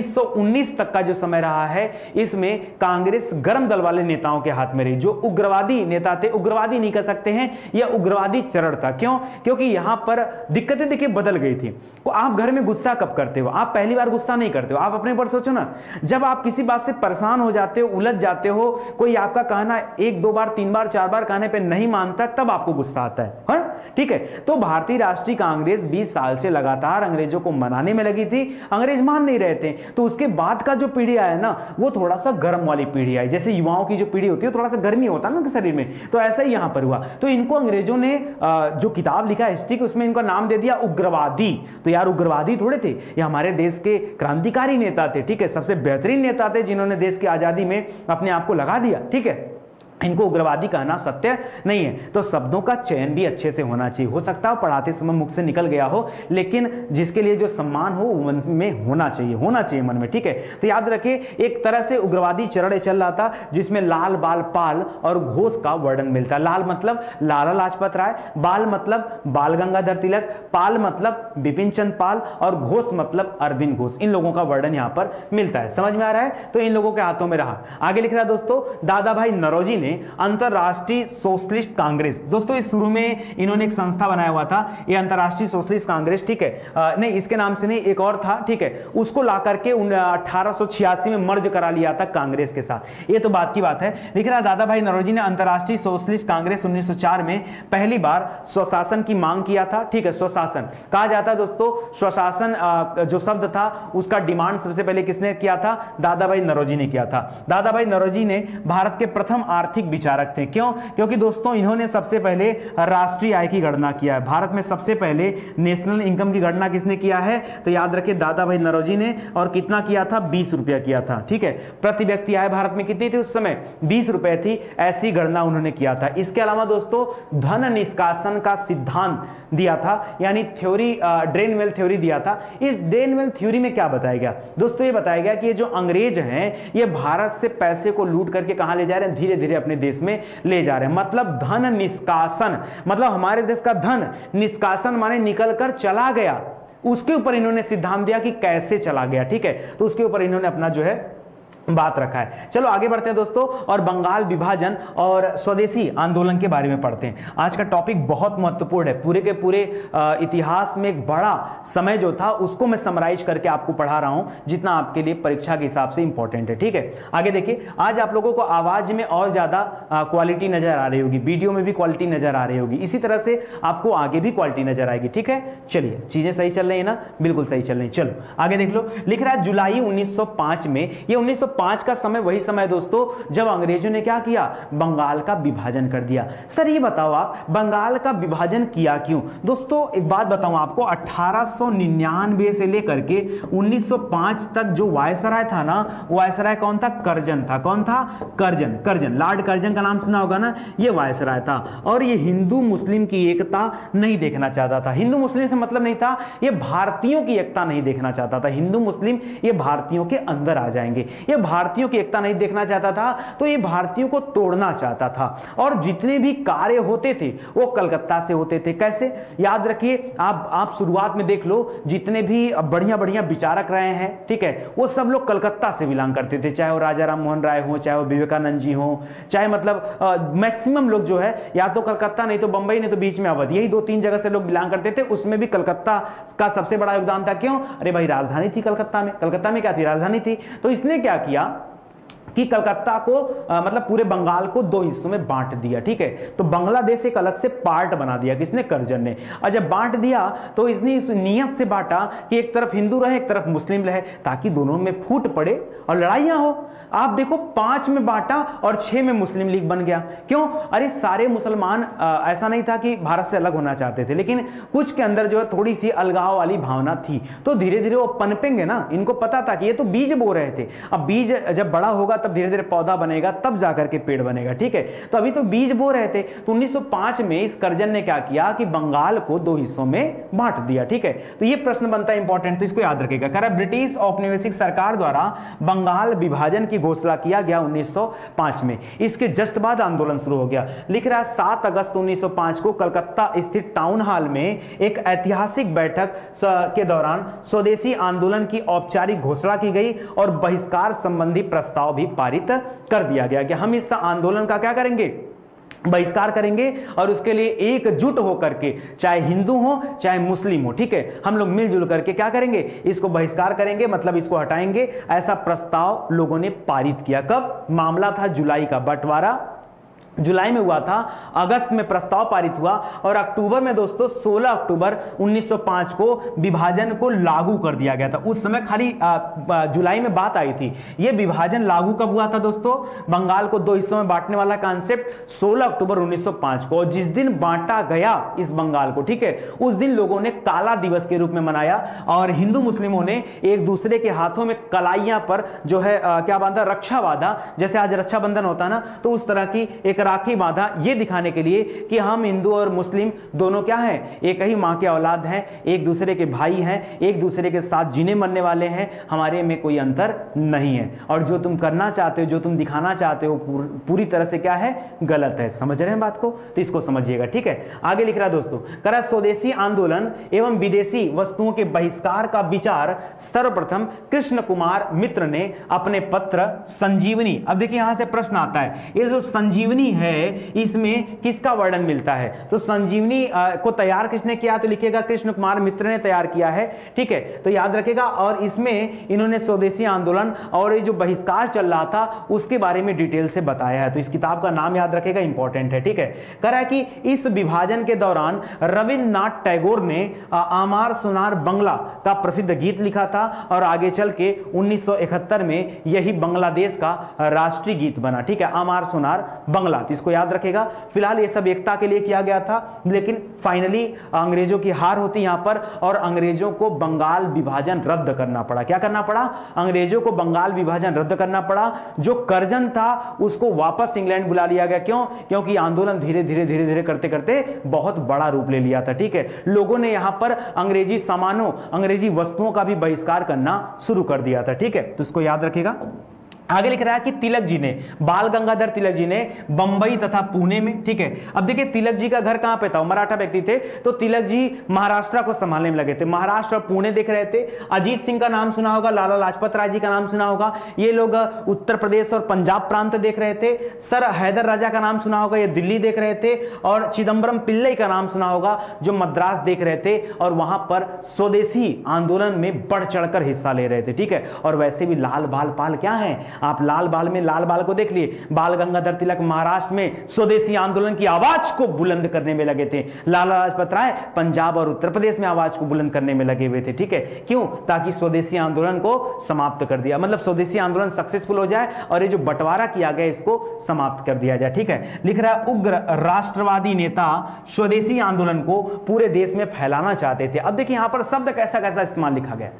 1919 तक का जो समय रहा है, इसमें कांग्रेस गर्म दल वाले नेताओं के हाथ में रही। जो उग्रवादी नेता थे, उग्रवादी नहीं कह सकते हैं, यह उग्रवादी चरण था। क्यों? क्योंकि यहां पर दिक्कतें देखिए बदल गई थी। तो आप घर में गुस्सा कब करते हो? आप पहली बार गुस्सा नहीं करते हो। आप अपने ऊपर सोचो ना, जब आप किसी बात से परेशान हो जाते हो, उलझ जाते हो, कोई आपका कहना 1 2 बार 3 बार 4 बार कहने पे नहीं मानता, तब आपको गुस्सा आता है, हाँ? ठीक है। तो भारतीय राष्ट्रीय कांग्रेस 20 साल से लगातार अंग्रेजों को मनाने में लगी थी। अंग्रेज मान नहीं रहे थे। तो उसके बाद का जो पीढ़ी आया ना, वो थोड़ा सा गर्म वाली पीढ़ी आई। जैसे युवाओं की जो पीढ़ी होती है, थोड़ा सा गर्मी होता है ना शरीर में, तो ऐसा ही यहां पर हुआ। तो इनको अंग्रेजों ने जो किताब लिखा हिस्ट्री की, उसमें इनका नाम दे दिया उग्रवादी। तो यार उग्रवादी थोड़े थे, ये हमारे देश के क्रांतिकारी नेता थे, ठीक है, सबसे बेहतरीन नेता थे, जिन्होंने देश की आजादी में अपने आप को लगा दिया, ठीक है। इनको उग्रवादी कहना सत्य नहीं है। तो शब्दों का चयन भी अच्छे से होना चाहिए। हो सकता है पढ़ाते समय मुख से निकल गया हो, लेकिन जिसके लिए जो सम्मान हो वो मन में होना चाहिए मन में, ठीक है। तो याद रखिए, एक तरह से उग्रवादी चरण चल रहा था, जिसमें लाल बाल पाल और घोष का वर्णन मिलता है। लाल मतलब लाला लाजपत राय, बाल मतलब बाल गंगाधर तिलक, पाल मतलब बिपिन चंद्र पाल और घोष मतलब अरविंद घोष। इन लोगों का वर्णन यहां पर मिलता है। समझ में आ रहा है? तो इन लोगों के हाथों में रहा। आगे लिख रहा है दोस्तों, दादा भाई नौरोजी ने अंतरराष्ट्रीय सोशलिस्ट कांग्रेस, दोस्तों इस शुरू में इन्होंने एक संस्था बनाया हुआ था, ये अंतरराष्ट्रीय सोशलिस्ट कांग्रेस, ठीक है, नहीं इसके नाम से नहीं, एक और था, ठीक है, उसको ला करके 1886 में मर्ज करा लिया था कांग्रेस के साथ। ये तो बात की बात है। लिख रहा दादा भाई नौरोजी ने अंतरराष्ट्रीय सोशलिस्ट कांग्रेस 1904 में पहली बार स्वशासन की मांग किया था, ठीक है। स्वशासन कहा जाता है दोस्तों, स्वशासन जो शब्द था उसका डिमांड सबसे पहले किसने किया था? दादा भाई नौरोजी ने किया था। दादा भाई नौरोजी ने भारत के प्रथम आर्थिक विचारक थे। क्यों? क्योंकि दोस्तों इन्होंने सबसे पहले राष्ट्रीय आय की गणना किया है। भारत में सबसे पहले नेशनल इनकम की गणना किसने किया है? तो याद रखिए दादा भाई नौरोजी ने। और कितना किया था? 20 रुपया किया था, ठीक है। प्रति व्यक्ति आय भारत में कितनी थी उस समय? 20 रुपए थी। ऐसी गणना उन्होंने किया था। इसके अलावा दोस्तों धन निष्कासन का सिद्धांत दिया था, यानी थ्योरी, ड्रेन वेल थ्योरी दिया था। इस ड्रेन वेल थ्योरी में क्या बताया गया दोस्तों? ये बताया गया कि ये जो अंग्रेज हैं, ये भारत से पैसे को लूट करके कहां ले जा रहे हैं? धीरे धीरे अपने देश में ले जा रहे हैं। मतलब धन निष्कासन, मतलब हमारे देश का धन निष्कासन माने निकल कर चला गया, उसके ऊपर इन्होंने सिद्धांत दिया कि कैसे चला गया, ठीक है। तो उसके ऊपर इन्होंने अपना जो है बात रखा है। चलो आगे बढ़ते हैं दोस्तों, और बंगाल विभाजन और स्वदेशी आंदोलन के बारे में पढ़ते हैं। आज का टॉपिक बहुत महत्वपूर्ण है। पूरे के पूरे इतिहास में एक बड़ा समय जो था उसको मैं समराइज करके आपको पढ़ा रहा हूं, जितना आपके लिए परीक्षा के हिसाब से इंपॉर्टेंट है, ठीक है। आगे देखिए, आज आप लोगों को आवाज में और ज्यादा क्वालिटी नजर आ रही होगी, वीडियो में भी क्वालिटी नजर आ रही होगी, इसी तरह से आपको आगे भी क्वालिटी नजर आएगी, ठीक है। चलिए, चीजें सही चल रही है ना? बिल्कुल सही चल रही है। चलो आगे देख लो। लिख रहा है जुलाई 1905 में, ये 1905 का समय वही समय दोस्तों जब अंग्रेजों ने क्या किया? बंगाल का विभाजन कर दिया। सर ये बताओ आप, बंगाल का विभाजन किया क्यों? दोस्तों एक बात बताऊं आपको, 1899 से लेकर के 1905 तक जो वायसराय था ना, वायसराय कौन था? कर्जन था। कौन था? कर्जन। कर्जन, लॉर्ड कर्जन का नाम सुना होगा ना, ये वायसराय था। और ये हिंदू मुस्लिम की एकता नहीं देखना चाहता था। हिंदू मुस्लिम से मतलब नहीं था, ये भारतीयों की एकता नहीं देखना चाहता था। हिंदू मुस्लिम ये भारतीयों के अंदर आ जाएंगे, ये भारतीयों की एकता नहीं देखना चाहता था, तो ये भारतीयों को तोड़ना चाहता था। और जितने भी कार्य होते थे वो कलकत्ता से होते थे। कैसे? याद रखिए, आप शुरुआत में देख लो, जितने भी बढ़िया बढ़िया विचारक रहे हैं, ठीक है, वो सब लोग कलकत्ता से बिलोंग करते थे। चाहे वो राजा राम मोहन राय हो, चाहे वो विवेकानंद जी हो, चाहे मतलब मैक्सिमम लोग जो है या तो कलकत्ता, नहीं तो बंबई, नहीं तो बीच में अवध, यही 2-3 जगह से लोग बिलोंग करते थे। उसमें भी कलकत्ता का सबसे बड़ा योगदान था। क्यों? अरे भाई राजधानी थी कलकत्ता में। कलकत्ता में क्या थी? राजधानी थी। तो इसने क्या किया कि कलकत्ता को मतलब पूरे बंगाल को दो हिस्सों में बांट दिया। ठीक है, तो बांग्लादेश एक अलग से पार्ट बना दिया, किसने? कर्जन ने। और जब बांट दिया तो इसने इस नियत से बांटा कि एक तरफ हिंदू रहे एक तरफ मुस्लिम रहे, ताकि दोनों में फूट पड़े और लड़ाइयां हो। आप देखो 5 में बांटा और 6 में मुस्लिम लीग बन गया। क्यों? अरे सारे मुसलमान ऐसा नहीं था कि भारत से अलग होना चाहते थे, लेकिन कुछ के अंदर जो है थोड़ी सी अलगाव वाली भावना थी, तो धीरे धीरे वो पनपेंगे ना। इनको पता था कि ये तो बीज बो रहे थे, अब बीज जब बड़ा होगा तब धीरे धीरे पौधा बनेगा, तब जाकर के पेड़ बनेगा। ठीक है, तो अभी तो बीज बो रहे थे। तो 1905 में इस कर्जन ने क्या किया कि बंगाल को 2 हिस्सों में बांट दिया। ठीक है, तो ये प्रश्न बनता है इंपॉर्टेंट, तो इसको याद रखिएगा। कह रहा ब्रिटिश औपनिवेशिक सरकार द्वारा बंगाल विभाजन की घोषणा किया गया 1905 में। इसके जस्ट बाद आंदोलन शुरू हो गया। लिख रहा है 7 अगस्त 1905 को कलकत्ता स्थित टाउन हॉल में एक ऐतिहासिक बैठक के दौरान स्वदेशी आंदोलन की औपचारिक घोषणा की गई और बहिष्कार संबंधी प्रस्ताव भी पारित कर दिया गया कि हम इस आंदोलन का क्या करेंगे? बहिष्कार करेंगे, और उसके लिए एकजुट होकर के, चाहे हिंदू हो चाहे मुस्लिम हो, ठीक है, हम लोग मिलजुल करके क्या करेंगे? इसको बहिष्कार करेंगे, मतलब इसको हटाएंगे। ऐसा प्रस्ताव लोगों ने पारित किया। कब? मामला था जुलाई का, बंटवारा जुलाई में हुआ था, अगस्त में प्रस्ताव पारित हुआ और अक्टूबर में दोस्तों 16 अक्टूबर 1905 को विभाजन को लागू कर दिया गया था। उस समय खाली जुलाई में बात आई थी। यह विभाजन लागू कब हुआ था दोस्तों? बंगाल को 2 हिस्सों में बांटने वाला कॉन्सेप्ट 16 अक्टूबर 1905 को। जिस दिन बांटा गया इस बंगाल को, ठीक है, उस दिन लोगों ने काला दिवस के रूप में मनाया और हिंदू मुस्लिमों ने एक दूसरे के हाथों में कलाइयां पर जो है क्या बांधा? रक्षा बांधा। जैसे आज रक्षाबंधन होता है ना, तो उस तरह की एक राखी बांधा, यह दिखाने के लिए कि हम हिंदू और मुस्लिम दोनों क्या हैं? एक ही मां के औलाद हैं, एक दूसरे के भाई हैं, एक दूसरे के साथ जीने मरने वाले हैं, हमारे में कोई अंतर नहीं है। और जो तुम करना चाहते हो, जो तुम दिखाना चाहते हो, पूरी तरह से क्या है? गलत है। समझ रहे हैं बात को? तो इसको समझिएगा। ठीक है, आगे लिख रहा है दोस्तों, कह रहा स्वदेशी आंदोलन एवं विदेशी वस्तुओं के बहिष्कार का विचार सर्वप्रथम कृष्ण कुमार मित्र ने अपने पत्र संजीवनी। अब देखिए यहां से प्रश्न आता है, ये जो संजीवनी है इसमें किसका वर्णन मिलता है? तो संजीवनी को तैयार किसने किया? तो लिखिएगा कृष्ण कुमार मित्र ने तैयार किया है। ठीक है, तो याद रखिएगा। और इसमें इन्होंने स्वदेशी आंदोलन और ये जो बहिष्कार चल रहा था उसके बारे में डिटेल से बताया है। तो इस किताब का नाम याद रखिएगा, इंपॉर्टेंट है। ठीक है, कह रहा है कि इस विभाजन के दौरान रविन्द्रनाथ टैगोर ने आमार सुनार बंगला का प्रसिद्ध गीत लिखा था और आगे चल के 1971 में यही बांग्लादेश का राष्ट्रीय गीत बना। ठीक है, आमार सुनार बंगला, तो इसको याद रखेगा। फिलहाल ये सब एकता के लिए किया गया था, लेकिन फाइनली अंग्रेजों की हार होती यहां पर और अंग्रेजों को बंगाल विभाजन रद्द करना पड़ा। क्या करना पड़ा? अंग्रेजों को बंगाल विभाजन रद्द करना पड़ा। जो कर्जन था उसको वापस इंग्लैंड बुला लिया गया। क्यों? क्योंकि आंदोलन धीरे धीरे धीरे धीरे करते करते बहुत बड़ा रूप ले लिया था। ठीक है, लोगों ने यहां पर अंग्रेजी सामानों, अंग्रेजी वस्तुओं का भी बहिष्कार करना शुरू कर दिया था। ठीक है, तो इसको याद रखेगा। आगे लिख रहा है कि तिलक जी ने, बाल गंगाधर तिलक जी ने बंबई तथा पुणे में, ठीक है, अब देखिए तिलक जी का घर कहां पे था? मराठा व्यक्ति थे, तो तिलक जी महाराष्ट्र को संभालने में लगे थे। महाराष्ट्र और पुणे देख रहे थे। अजीत सिंह का नाम सुना होगा, लाला लाजपत राय जी का नाम सुना होगा, ये लोग उत्तर प्रदेश और पंजाब प्रांत देख रहे थे। सर हैदर राजा का नाम सुना होगा, ये दिल्ली देख रहे थे। और चिदम्बरम पिल्लई का नाम सुना होगा, जो मद्रास देख रहे थे और वहां पर स्वदेशी आंदोलन में बढ़ चढ़कर हिस्सा ले रहे थे। ठीक है, और वैसे भी लाल बाल पाल क्या है? आप लाल बाल में लाल बाल को देख लिए। बाल गंगाधर तिलक महाराष्ट्र में स्वदेशी आंदोलन की आवाज को बुलंद करने में लगे थे। लाला लाजपत राय पंजाब और उत्तर प्रदेश में आवाज को बुलंद करने में लगे हुए थे। ठीक है, क्यों? ताकि स्वदेशी आंदोलन को समाप्त कर दिया, मतलब स्वदेशी आंदोलन सक्सेसफुल हो जाए और ये जो बंटवारा किया गया इसको समाप्त कर दिया जाए। ठीक है, लिख रहा है उग्र राष्ट्रवादी नेता स्वदेशी आंदोलन को पूरे देश में फैलाना चाहते थे। अब देखिए यहां पर शब्द कैसा कैसा इस्तेमाल लिखा गया।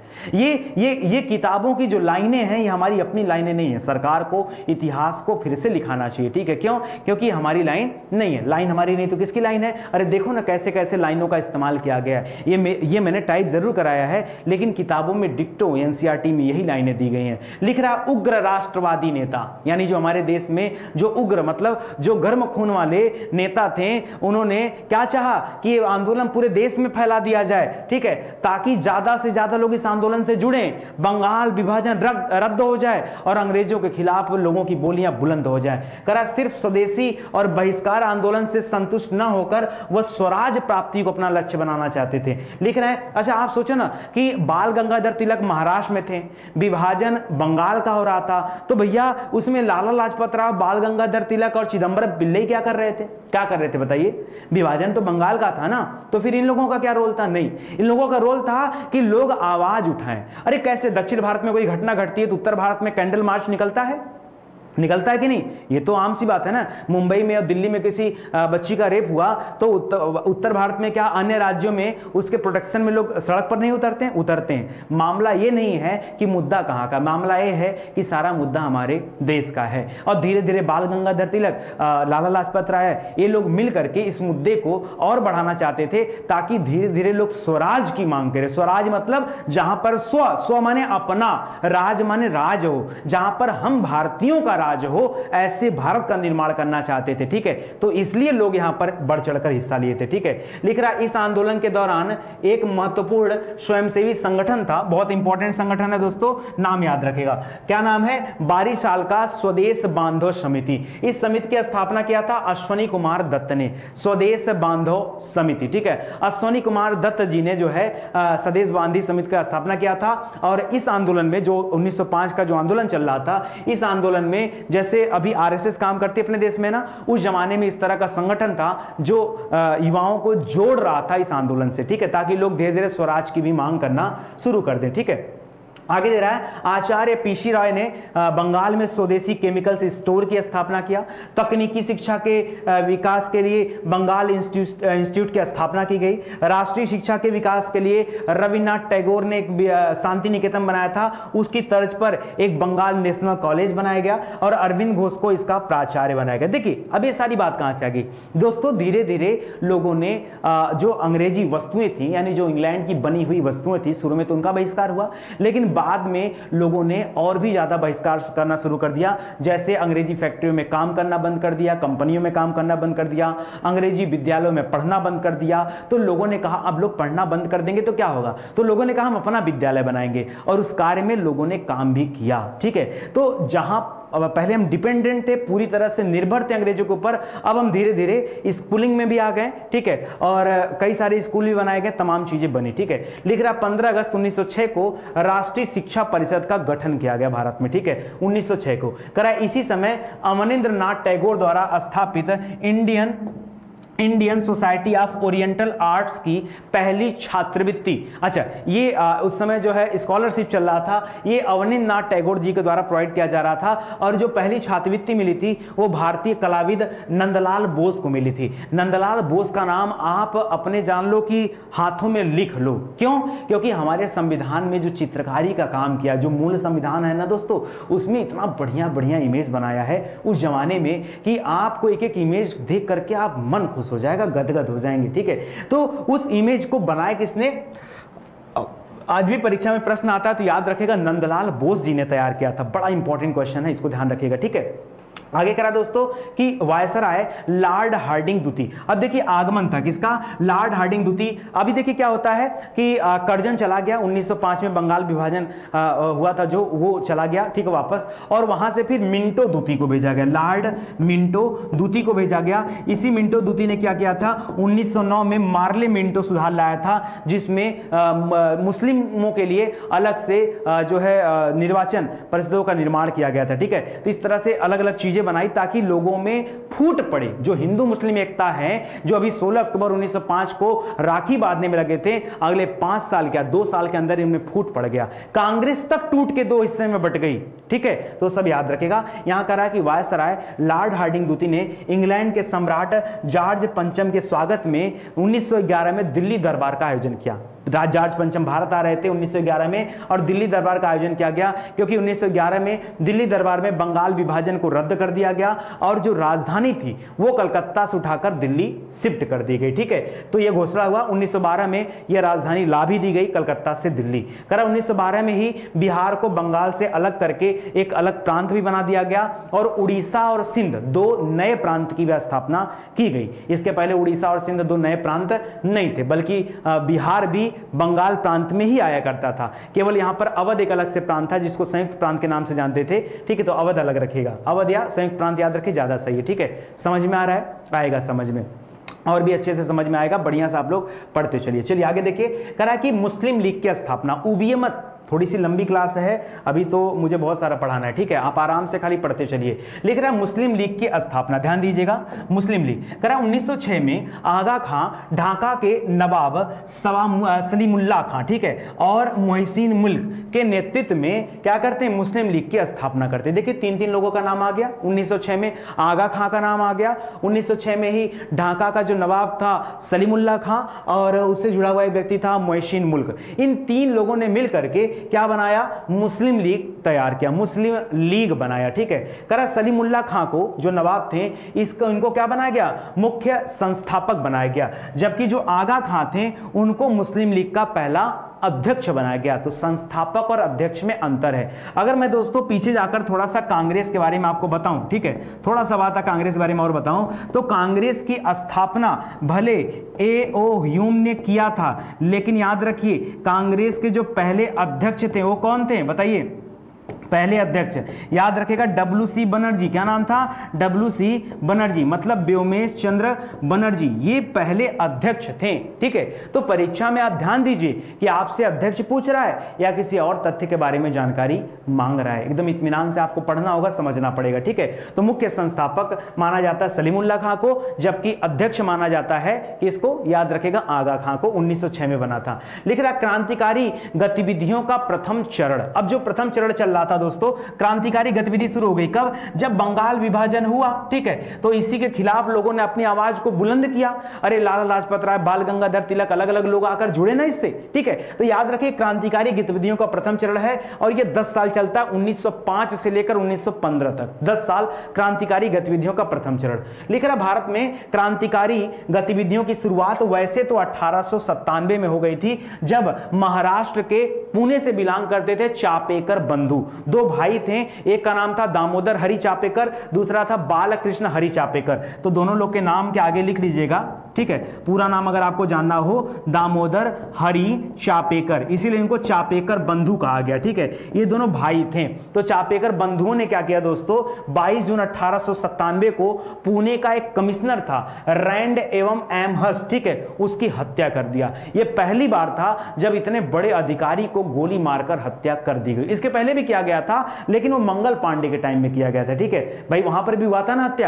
ये किताबों की जो लाइनें हैं ये हमारी अपनी लाइनें नहीं है। सरकार को इतिहास को फिर से लिखाना चाहिए। ठीक है, क्यों? क्योंकि हमारी लाइन नहीं है। लाइन हमारी नहीं तो किसकी लाइन है? अरे देखो ना कैसे कैसे लाइनों का इस्तेमाल किया गया है। ये मैंने टाइप जरूर कराया है, लेकिन किताबों में डिक्टो एनसीईआरटी में यही लाइनें दी गई हैं। लिख रहा उग्र राष्ट्रवादी नेता, यानी जो हमारे देश में जो उग्र मतलब जो गर्म खून वाले नेता थे, उन्होंने क्या चाहा कि आंदोलन पूरे देश में फैला दिया जाए। ठीक है, ताकि ज्यादा से ज्यादा लोग इस आंदोलन से जुड़े, बंगाल विभाजन रद्द हो जाए और अंग्रेजों के खिलाफ लोगों की बोलियां बुलंद हो जाएं। करा सिर्फ स्वदेशी और बहिष्कार आंदोलन से संतुष्ट न होकर वह स्वराज प्राप्ति को अपना लक्ष्य बनाना चाहते थे। लिख रहे हैं, अच्छा आप सोचो ना कि बाल गंगाधर तिलक महाराष्ट्र में थे, विभाजन बंगाल का हो रहा था, तो भैया उसमें लाला लाजपत राय, बाल गंगाधर तिलक और चिदंबरम पिल्लई क्या कर रहे थे? क्या कर रहे थे बताइए? विभाजन तो बंगाल का था ना, तो फिर इन लोगों का क्या रोल था? नहीं, इन लोगों का रोल था कि लोग आवाज उठाएं। अरे कैसे दक्षिण भारत में कोई घटना घटती है तो उत्तर भारत में कैंडल मार्च निकलता है कि नहीं? ये तो आम सी बात है ना। मुंबई में और दिल्ली में किसी बच्ची का रेप हुआ तो उत्तर भारत में क्या अन्य राज्यों में उसके प्रोटेक्शन में लोग सड़क पर नहीं उतरते हैं। मामला ये नहीं है कि मुद्दा कहाँ का, मामला ये है कि सारा मुद्दा हमारे देश का है। और धीरे धीरे बाल गंगाधर तिलक, लाला लाजपत राय, ये लोग मिल करके इस मुद्दे को और बढ़ाना चाहते थे ताकि धीरे धीरे लोग स्वराज की मांग करें। स्वराज मतलब जहां पर स्व माने अपना, राज माने राज हो, जहां पर हम भारतीयों का राज हो, ऐसे भारत का निर्माण करना चाहते थे। ठीक है, तो इसलिए लोग यहां पर बढ़ चढ़कर हिस्सा लिए थे। ठीक है, लिख रहा इस आंदोलन के दौरान एक महत्वपूर्ण स्वयंसेवी संगठन था, बहुत इंपॉर्टेंट संगठन है दोस्तों, नाम याद रखेगा। क्या नाम है? 12 साल का स्वदेश बांधव समिति। इस समिति की स्थापना किया था अश्वनी कुमार दत्त ने, स्वदेश बांधव समिति। ठीक है, अश्वनी कुमार दत्त जी ने जो है स्वदेश बांधी समिति का स्थापना किया था। और इस आंदोलन में जो 1905 का जो आंदोलन चल रहा था, इस आंदोलन में जैसे अभी आरएसएस काम करती है अपने देश में ना, उस जमाने में इस तरह का संगठन था जो युवाओं को जोड़ रहा था इस आंदोलन से। ठीक है, ताकि लोग धीरे धीरे स्वराज की भी मांग करना शुरू कर दें। ठीक है, आगे दे रहा है, आचार्य पीसी राय ने बंगाल में स्वदेशी केमिकल्स स्टोर की स्थापना किया। तकनीकी शिक्षा के विकास के लिए बंगाल इंस्टीट्यूट की स्थापना की गई। राष्ट्रीय शिक्षा के विकास के लिए रविन्द्रनाथ टैगोर ने एक शांति निकेतन बनाया था, उसकी तर्ज पर एक बंगाल नेशनल कॉलेज बनाया गया और अरविंद घोष को इसका प्राचार्य बनाया गया। देखिए अब ये सारी बात कहां से आ गई दोस्तों? धीरे धीरे लोगों ने जो अंग्रेजी वस्तुएं थी, यानी जो इंग्लैंड की बनी हुई वस्तुएं थी, शुरू में तो उनका बहिष्कार हुआ, लेकिन बाद में लोगों ने और भी ज्यादा बहिष्कार करना शुरू कर दिया। जैसे अंग्रेजी फैक्ट्रियों में काम करना बंद कर दिया, कंपनियों में काम करना बंद कर दिया, अंग्रेजी विद्यालयों में पढ़ना बंद कर दिया। तो लोगों ने कहा अब लोग पढ़ना बंद कर देंगे तो क्या होगा? तो लोगों ने कहा हम अपना विद्यालय बनाएंगे, और उस कार्य में लोगों ने काम भी किया। ठीक है, तो जहां पहले हम डिपेंडेंट थे, पूरी तरह से निर्भर थे अंग्रेजों के ऊपर, अब हम धीरे धीरे स्कूलिंग में भी आ गए। ठीक है, और कई सारे स्कूल भी बनाए गए, तमाम चीजें बनी। ठीक है, लिख रहा 15 अगस्त 1906 को राष्ट्रीय शिक्षा परिषद का गठन किया गया भारत में। ठीक है, 1906 को करा। इसी समय अवनींद्रनाथ टैगोर द्वारा स्थापित Indian society of oriental arts की पहली छात्रवृत्ति, अच्छा ये उस समय जो है स्कॉलरशिप चल रहा था, ये अवनींद्रनाथ टैगोर जी के द्वारा प्रोवाइड किया जा रहा था। और जो पहली छात्रवृत्ति मिली थी वो भारतीय कलाविद नंदलाल बोस को मिली थी। नंदलाल बोस का नाम आप अपने जान लो कि हाथों में लिख लो। क्यों? क्योंकि हमारे संविधान में जो चित्रकारी का काम किया, जो मूल संविधान है ना दोस्तों, उसमें इतना बढ़िया बढ़िया इमेज बनाया है उस जमाने में कि आपको एक एक इमेज देख करके आप मन खुश हो जाएगा, गदगद हो जाएंगे। ठीक है, तो उस इमेज को बनाया किसने? आज भी परीक्षा में प्रश्न आता है तो याद रखेगा, नंदलाल बोस जी ने तैयार किया था। बड़ा इंपॉर्टेंट क्वेश्चन है, इसको ध्यान रखिएगा। ठीक है, आगे करा दोस्तों कि वायसराय लॉर्ड हार्डिंग द्वितीय। अब देखिए आगमन था किसका? लॉर्ड हार्डिंग द्वितीय। अभी देखिए क्या होता है कि कर्जन चला गया, 1905 में बंगाल विभाजन हुआ था जो, वो चला गया। ठीक है, वापस, और वहां से फिर मिंटो द्वितीय को भेजा गया, लॉर्ड मिंटो द्वितीय को भेजा गया। इसी मिंटो द्वितीय ने क्या किया था? 1909 में मार्ले मिंटो सुधार लाया था, जिसमें मुस्लिमों के लिए अलग से जो है निर्वाचन परिषदों का निर्माण किया गया था। ठीक है, तो इस तरह से अलग अलग चीजें बनाई ताकि लोगों में फूट पड़े। जो हिंदू मुस्लिम एकता है, जो अभी 16 अक्टूबर 1905 को राखी बांधने में लगे थे, अगले 5 साल क्या 2 साल के अंदर इनमें फूट पड़ गया। कांग्रेस तक टूट के 2 हिस्से में बट गई। ठीक है, तो सब याद रखेगा। यहां कहा कि वायसराय लॉर्ड हार्डिंग द्वितीय ने इंग्लैंड के सम्राट जॉर्ज पंचम के स्वागत में 1911 में दिल्ली दरबार का आयोजन किया। जॉर्ज पंचम भारत आ रहे थे 1911 में, और दिल्ली दरबार का आयोजन किया गया क्योंकि 1911 में दिल्ली दरबार में बंगाल विभाजन को रद्द कर दिया गया और जो राजधानी थी वो कलकत्ता से उठाकर दिल्ली शिफ्ट कर दी गई। ठीक है, तो यह घोषणा हुआ 1912 में, यह राजधानी ला भी दी गई कलकत्ता से दिल्ली। करा 1912 में ही बिहार को बंगाल से अलग करके एक अलग प्रांत भी बना दिया गया और उड़ीसा और सिंध 2 नए प्रांत की स्थापना की गई। इसके पहले उड़ीसा और सिंध 2 नए प्रांत नहीं थे, बल्कि बिहार भी बंगाल प्रांत में ही आया करता था। केवल यहां पर अवध एक अलग से प्रांत था जिसको संयुक्त प्रांत के नाम से जानते थे, ठीक है। तो अवध अलग रखिएगा, अवध या संयुक्त प्रांत याद रखिए, ज्यादा सही है, ठीक है। समझ में आ रहा है? आएगा समझ में, और भी अच्छे से समझ में आएगा, बढ़िया से आप लोग पढ़ते चलिए। चलिए आगे देखिए, करा कि मुस्लिम लीग की स्थापना, उबिए मत, थोड़ी सी लंबी क्लास है, अभी तो मुझे बहुत सारा पढ़ाना है, ठीक है। आप आराम से खाली पढ़ते चलिए। लिख रहा है मुस्लिम लीग की स्थापना, ध्यान दीजिएगा, मुस्लिम लीग करा 1906 में आगा खां, ढाका के नवाब सलीमुल्लाह खां, ठीक है, और मोहसिन मुल्क के नेतृत्व में क्या करते हैं, मुस्लिम लीग की स्थापना करते हैं। देखिए तीन तीन लोगों का नाम आ गया। 1906 में आगा खां का नाम आ गया, 1906 में ही ढाका का जो नवाब था सलीमुल्लाह खां, और उससे जुड़ा हुआ एक व्यक्ति था मोहसिन मुल्क। इन तीन लोगों ने मिल करके क्या बनाया, मुस्लिम लीग तैयार किया, मुस्लिम लीग बनाया, ठीक है। करा सलीमुल्लाह खां को, जो नवाब थे, इनको क्या बनाया गया, मुख्य संस्थापक बनाया गया, जबकि जो आगा खां थे उनको मुस्लिम लीग का पहला अध्यक्ष बनाया गया। तो संस्थापक और अध्यक्ष में अंतर है। अगर मैं दोस्तों पीछे जाकर थोड़ा सा कांग्रेस के बारे में आपको बताऊं, ठीक है, थोड़ा सा बात कांग्रेस के बारे में और बताऊं, तो कांग्रेस की स्थापना भले A.O. ह्यूम ने किया था, लेकिन याद रखिए कांग्रेस के जो पहले अध्यक्ष थे वो कौन थे, बताइए। पहले अध्यक्ष याद रखेगा WC बनर्जी, क्या नाम था, WC बनर्जी, मतलब व्योमेश चंद्र बनर्जी, ये पहले अध्यक्ष थे, ठीक है। तो परीक्षा में आप ध्यान दीजिए कि आपसे अध्यक्ष पूछ रहा है या किसी और तथ्य के बारे में जानकारी मांग रहा है, एकदम इत्मीनान से आपको पढ़ना होगा, समझना पड़ेगा, ठीक है। तो मुख्य संस्थापक माना जाता है सलीमुल्लाह खां को, जबकि अध्यक्ष माना जाता है किसको, याद रखेगा, आगा खां को। 1906 में बना था। लिख रहा क्रांतिकारी गतिविधियों का प्रथम चरण। अब जो प्रथम चरण चल रहा था दोस्तों, क्रांतिकारी गतिविधि शुरू हो गई कब, जब बंगाल विभाजन हुआ, ठीक है। तो इसी के खिलाफ लोगों ने अपनी आवाज को बुलंद किया। अरे लाला लाजपत राय, बाल गंगाधर तिलक, अलग अलग लोग आकर जुड़े ना इससे, ठीक है। तो याद रखिए क्रांतिकारी गतिविधियों का प्रथम चरण है और यह 10 साल चलता है, 1905 से लेकर 1915 तक, 10 साल क्रांतिकारी गतिविधियों का प्रथम चरण। लिख रहा भारत में क्रांतिकारी गतिविधियों की शुरुआत वैसे तो 1897 में हो गई थी, जब महाराष्ट्र के पुणे से बिलोंग करते थे चापेकर बंधु। दो भाई थे, एक का नाम था दामोदर हरि चापेकर, दूसरा था बालकृष्ण हरि चापेकर। तो दोनों लोग के नाम के आगे लिख लीजिएगा, ठीक है। पूरा नाम अगर आपको जानना हो, दामोदर हरि चापेकर, इसीलिए इनको चापेकर बंधु कहा गया, ठीक है। ये दोनों भाई थे। तो चापेकर बंधुओं ने क्या किया दोस्तों, 22 जून 1897 को पुणे का एक कमिश्नर था रैंड एवं एमहर्स्ट, ठीक है, उसकी हत्या कर दिया। यह पहली बार था जब इतने बड़े अधिकारी को गोली मारकर हत्या कर दी गई। इसके पहले भी किया गया था, लेकिन वो मंगल पांडे के टाइम में किया गया था, ठीक है भाई, वहां पर भी हुआ था ना हत्या।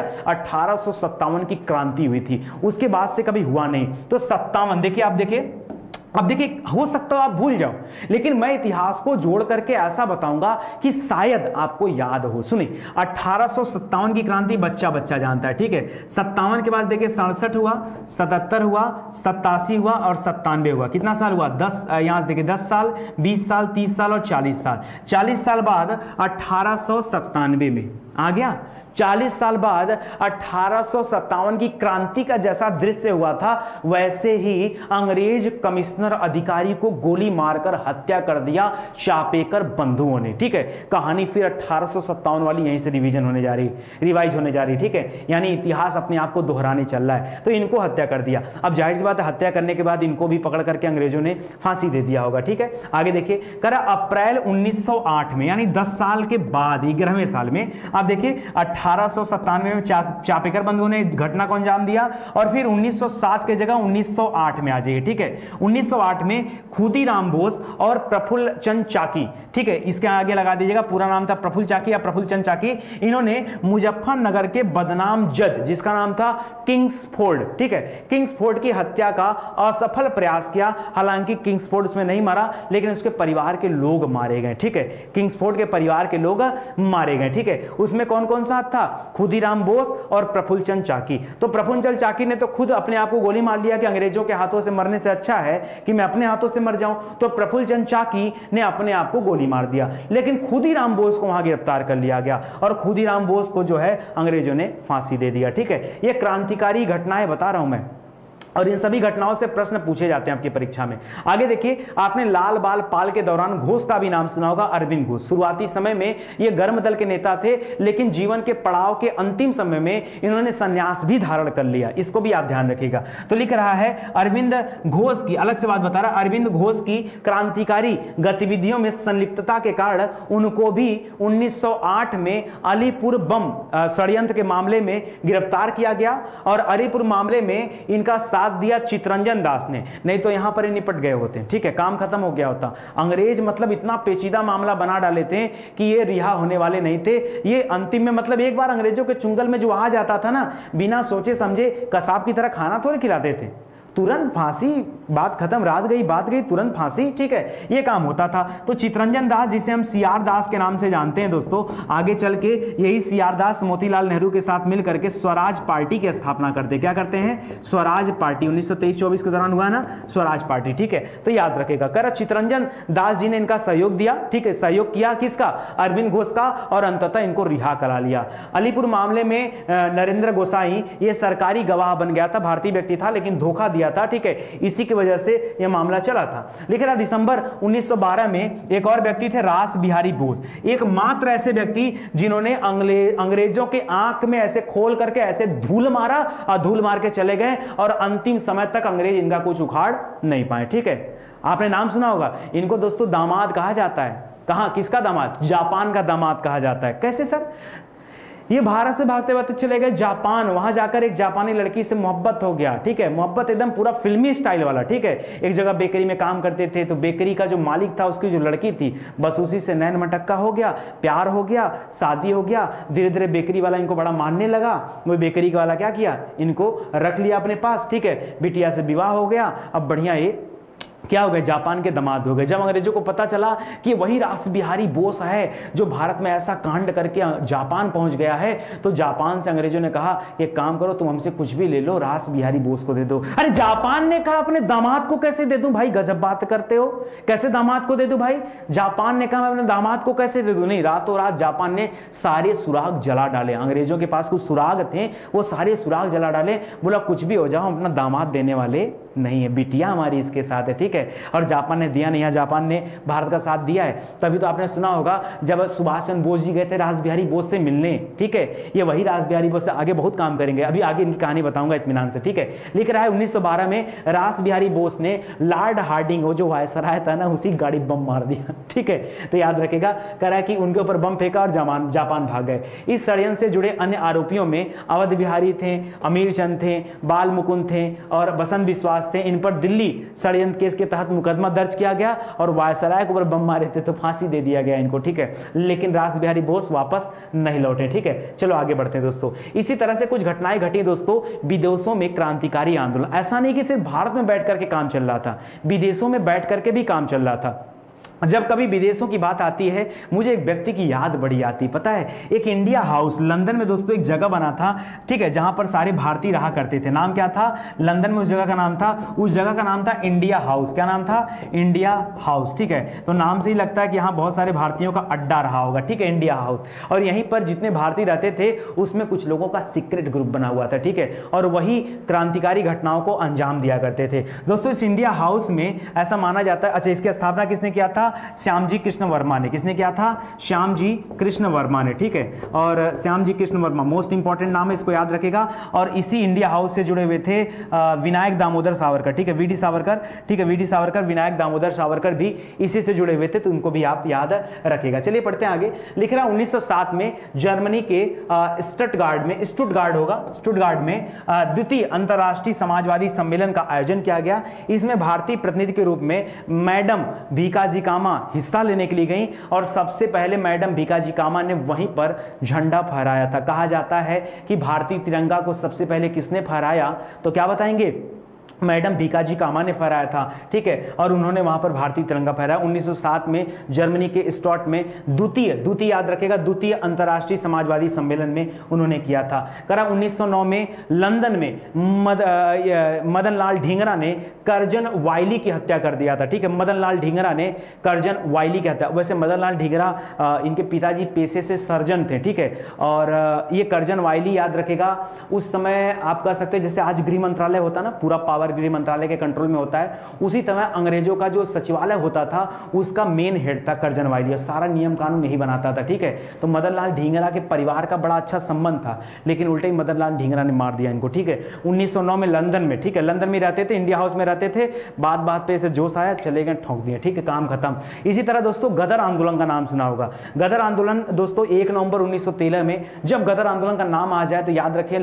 1857 की क्रांति हुई थी, उसके बाद से कभी हुआ नहीं। तो 57, देखिए आप देखिए, अब देखिए हो सकता है आप भूल जाओ, लेकिन मैं इतिहास को जोड़ करके ऐसा बताऊंगा कि शायद आपको याद हो। सुनिए, 1857 की क्रांति बच्चा बच्चा जानता है, ठीक है। 57 के बाद देखिए 67 हुआ, 77 हुआ, 87 हुआ और 97 हुआ। कितना साल हुआ, 10, यहां देखिए 10 साल, 20 साल, 30 साल और 40 साल। 40 साल बाद 1897 में आ गया। 40 साल बाद 1857 की क्रांति का जैसा दृश्य हुआ था, वैसे ही अंग्रेज कमिश्नर अधिकारी को गोली मारकर हत्या कर दिया चापेकर बंधुओं ने, ठीक है। कहानी फिर 1857 वाली यहीं से रिवाइज होने जा रही, ठीक है। यानी इतिहास अपने आप को दोहराने चल रहा है। तो इनको हत्या कर दिया। अब जाहिर सी बात है, हत्या करने के बाद इनको भी पकड़ करके अंग्रेजों ने फांसी दे दिया होगा, ठीक है। आगे देखिए, करा अप्रैल 1908 में, यानी 10 साल के बाद 11वें साल में, आप देखिए 1897 में चापेकर बंधुओं ने घटना को अंजाम दिया, और फिर 1907 के जगह 1908 में आ जाइए, ठीक है। 1908 में खुदीराम बोस और प्रफुल्ल चंद चाकी, ठीक है, इसके आगे लगा दीजिएगा, पूरा नाम था प्रफुल्ल चाकी या प्रफुल्ल चंद चाकी। इन्होंने मुजफ्फरनगर के बदनाम जज, जिसका नाम था किंग्सफोर्ड, ठीक है, किंग्सफोर्ड की हत्या का असफल प्रयास किया। हालांकि किंग्सफोर्ड उसमें नहीं मारा, लेकिन उसके परिवार के लोग मारे गए, ठीक है। किंग्सफोर्ड के परिवार के लोग मारे गए, ठीक है। उसमें कौन कौन सा था, खुदीराम बोस और प्रफुल्ल चंद चाकी। तो प्रफुल्ल चंद चाकी ने तो खुद अपने आप को गोली मार लिया कि अंग्रेजों के हाथों से मरने से अच्छा है कि मैं अपने हाथों से मर जाऊं। तो प्रफुल्ल चंद चाकी ने अपने आप को गोली मार दिया, लेकिन खुदीराम बोस को वहां गिरफ्तार कर लिया गया और खुदीराम बोस को जो है अंग्रेजों ने फांसी दे दिया, ठीक है। यह क्रांतिकारी घटनाएं बता रहा हूं मैं। और इन सभी घटनाओं से प्रश्न पूछे जाते हैं आपकी परीक्षा में। आगे देखिए, आपने लाल बाल पाल के दौरान घोष का भी नाम सुना होगा, अरविंद घोष। शुरुआती समय में ये गर्म दल के नेता थे, लेकिन जीवन के पड़ाव के अंतिम समय में इन्होंने संन्यास भी धारण कर लिया, इसको भी आप ध्यान रखिएगा। तो लिख रहा है अरविंद घोष की, अलग से बात बता रहा, अरविंद घोष की क्रांतिकारी गतिविधियों में संलिप्तता के कारण उनको भी 1908 में अलीपुर बम षड्यंत्र के मामले में गिरफ्तार किया गया, और अलीपुर मामले में इनका साथ दिया चितरंजन दास ने, नहीं तो यहां पर ही निपट गए होते हैं, ठीक है, काम खत्म हो गया होता। अंग्रेज मतलब इतना पेचीदा मामला बना डाले थे कि ये रिहा होने वाले नहीं थे। ये अंतिम में मतलब एक बार अंग्रेजों के चुंगल में जो आ जाता था ना, बिना सोचे समझे कसाब की तरह खाना थोड़े खिलाते थे, तुरंत फांसी, बात खत्म, रात गई बात गई, तुरंत फांसी, ठीक है, ये काम होता था। तो चितरंजन दास, जिसे हम सीआर दास के नाम से जानते हैं दोस्तों, आगे चल के यही सीआर दास मोतीलाल नेहरू के साथ मिल करके स्वराज पार्टी की स्थापना करते, क्या करते हैं, स्वराज पार्टी, 1923-24 के दौरान हुआ ना स्वराज पार्टी, ठीक है। तो याद रखेगा, कर चितरंजन दास जी ने इनका सहयोग दिया, ठीक है, सहयोग किया किसका, अरविंद घोष का, और अंततः इनको रिहा करा लिया। अलीपुर मामले में नरेंद्र गोसाई ये सरकारी गवाह बन गया था, भारतीय व्यक्ति था लेकिन धोखा दिया था, ठीक है, इसी की वजह से यह मामला चला था। लिख रहा दिसंबर 1912 में एक और व्यक्ति थे, रास बिहारी बोस, एकमात्र ऐसे व्यक्ति जिन्होंने अंग्रेजों के आंख में ऐसे खोल करके ऐसे धूल मारा और धूल मार के चले गए, और अंतिम समय तक अंग्रेज इनका कुछ उखाड़ नहीं पाए, ठीक है। आपने नाम सुना होगा, इनको दोस्तों दामाद कहा जाता है, कहां, किसका दामाद, जापान का दामाद कहा जाता है। कैसे सर, ये भारत से भागते भागते चले गए जापान, वहां जाकर एक जापानी लड़की से मोहब्बत हो गया, ठीक है, मोहब्बत एकदम पूरा फिल्मी स्टाइल वाला, ठीक है। एक जगह बेकरी में काम करते थे, तो बेकरी का जो मालिक था उसकी जो लड़की थी, बस उसी से नैन मटक्का हो गया, प्यार हो गया, शादी हो गया। धीरे धीरे बेकरी वाला इनको बड़ा मानने लगा, वो बेकरी वाला क्या किया, इनको रख लिया अपने पास, ठीक है, बिटिया से विवाह हो गया। अब बढ़िया ये क्या हो गए, जापान के दामाद हो गए। जब अंग्रेजों को पता चला कि वही रास बिहारी बोस है जो भारत में ऐसा कांड करके जापान पहुंच गया है, तो जापान से अंग्रेजों ने कहा, एक काम करो, तुम हमसे कुछ भी ले लो, रास बिहारी बोस को दे दो। अरे जापान ने कहा अपने दामाद को कैसे दे दूं भाई, गजब बात करते हो, कैसे दामाद को दे दूं भाई, जापान ने कहा मैं अपने दामाद को कैसे दे दूं। नहीं, रातों रात जापान ने सारे सुराग जला डाले, अंग्रेजों के पास कुछ सुराग थे, वो सारे सुराग जला डाले, बोला कुछ भी हो जाओ, अपना दामाद देने वाले नहीं है, बिटिया हमारी इसके साथ है, ठीक है। और जापान ने दिया नहीं, जापान ने भारत का साथ दिया है। तभी तो आपने सुना होगा जब सुभाष चंद्र बोस जी गए थे रास बिहारी बोस से मिलने, ठीक है, ये वही रास बिहारी बोस से आगे बहुत काम करेंगे, अभी आगे इनकी कहानी बताऊंगा इत्मीनान से, ठीक है। लिख रहा है 1912 में रास बिहारी बोस ने लॉर्ड हार्डिंग, वो जो वायसराय था ना, उसी गाड़ी बम मार दिया, ठीक है। तो याद रखेगा, कह रहा है कि उनके ऊपर बम फेंका और जापान भाग गए। इस षड्यंत्र से जुड़े अन्य आरोपियों में अवध बिहारी थे, अमीर चंद थे, बाल मुकुंद थे और बसंत विश्वास थे। इन पर दिल्ली षड्यंत्र केस के तहत मुकदमा दर्ज किया गया और वायसराय के ऊपर बम मारे थे तो फांसी दे दिया गया इनको, ठीक है। लेकिन रास बिहारी बोस वापस नहीं लौटे, ठीक है। चलो आगे बढ़ते हैं दोस्तों। इसी तरह से कुछ घटनाएं घटी दोस्तों विदेशों में, क्रांतिकारी आंदोलन। ऐसा नहीं कि सिर्फ भारत में बैठ करके काम चल रहा था, विदेशों में बैठ करके भी काम चल रहा था। जब कभी विदेशों की बात आती है, मुझे एक व्यक्ति की याद बड़ी आती, पता है, एक इंडिया हाउस लंदन में दोस्तों एक जगह बना था, ठीक है, जहां पर सारे भारतीय रहा करते थे। नाम क्या था लंदन में उस जगह का नाम था, उस जगह का नाम था इंडिया हाउस। क्या नाम था, इंडिया हाउस, ठीक है। तो नाम से ही लगता है कि यहाँ बहुत सारे भारतीयों का अड्डा रहा होगा, ठीक है, इंडिया हाउस। और यहीं पर जितने भारतीय रहते थे उसमें कुछ लोगों का सीक्रेट ग्रुप बना हुआ था, ठीक है, और वही क्रांतिकारी घटनाओं को अंजाम दिया करते थे दोस्तों। इस इंडिया हाउस में ऐसा माना जाता है, अच्छा, इसकी स्थापना किसने किया था, श्यामजी कृष्ण वर्मा ने। किसने किया था, श्यामजी कृष्ण वर्मा ने, ठीक है। और श्यामजी कृष्ण वर्मा मोस्ट इंपॉर्टेंट नाम है, इसको याद रखेगा। और इसी इंडिया हाउस से जुड़े हुए थे विनायक दामोदर सावरकर, ठीक है, वीडी सावरकर, ठीक है, वीडी सावरकर, विनायक दामोदर सावरकर भी इसी से जुड़े हुए थे, तो उनको भी आप याद रखेगा। चलिए पढ़ते हैं आगे। लिख रहा 1907 में जर्मनी के स्टुटगार्ट में द्वितीय अंतरराष्ट्रीय समाजवादी सम्मेलन का आयोजन किया गया। इसमें भारतीय प्रतिनिधि के रूप में मैडम भीकाजी कामा हिस्सा लेने के लिए गई और सबसे पहले मैडम भीकाजी कामा ने वहीं पर झंडा फहराया था। कहा जाता है कि भारतीय तिरंगा को सबसे पहले किसने फहराया, तो क्या बताएंगे, मैडम भीकाजी कामा ने फहराया था, ठीक है। और उन्होंने वहां पर भारतीय तिरंगा फहराया 1907 में जर्मनी के स्टॉट में द्वितीय याद रखेगा, द्वितीय अंतरराष्ट्रीय समाजवादी सम्मेलन में उन्होंने किया था। करा 1909 में लंदन में मदन लाल ढींगरा ने करजन वाइली की हत्या कर दिया था, ठीक है। मदन लाल ढींगरा ने करजन वाइली की हत्या, वैसे मदन लाल ढींगरा इनके पिताजी पेशे से सर्जन थे, ठीक है। और ये करजन वाइली याद रखेगा, उस समय आप कह सकते हैं जैसे आज गृह मंत्रालय होता ना, पूरा पावर गृह मंत्रालय के कंट्रोल में होता है, उसी तरह अंग्रेजों का जो सचिवालय होता था उसका मेन हेड था कर्जन वायली, सारा नियम कानून यही बनाता था। ठीक है, तो मदन लाल ढींगरा के परिवार का बड़ा अच्छा संबंध था, लेकिन उल्टे ही मदन लाल ढींगरा ने मार दिया इनको। ठीक है, 1909 में लंदन में, ठीक है, लंदन में रहते थे, इंडिया हाउस में रहते थे, बात बात पे ऐसे जोश आया, चले गए, ठोक दिया। ठीक है, काम खत्म। इसी तरह दोस्तों गदर आंदोलन का नाम सुना होगा। गदर आंदोलन दोस्तों 1 नवंबर 1913 में, जब गदर आंदोलन का नाम आ जाए तो याद रखिए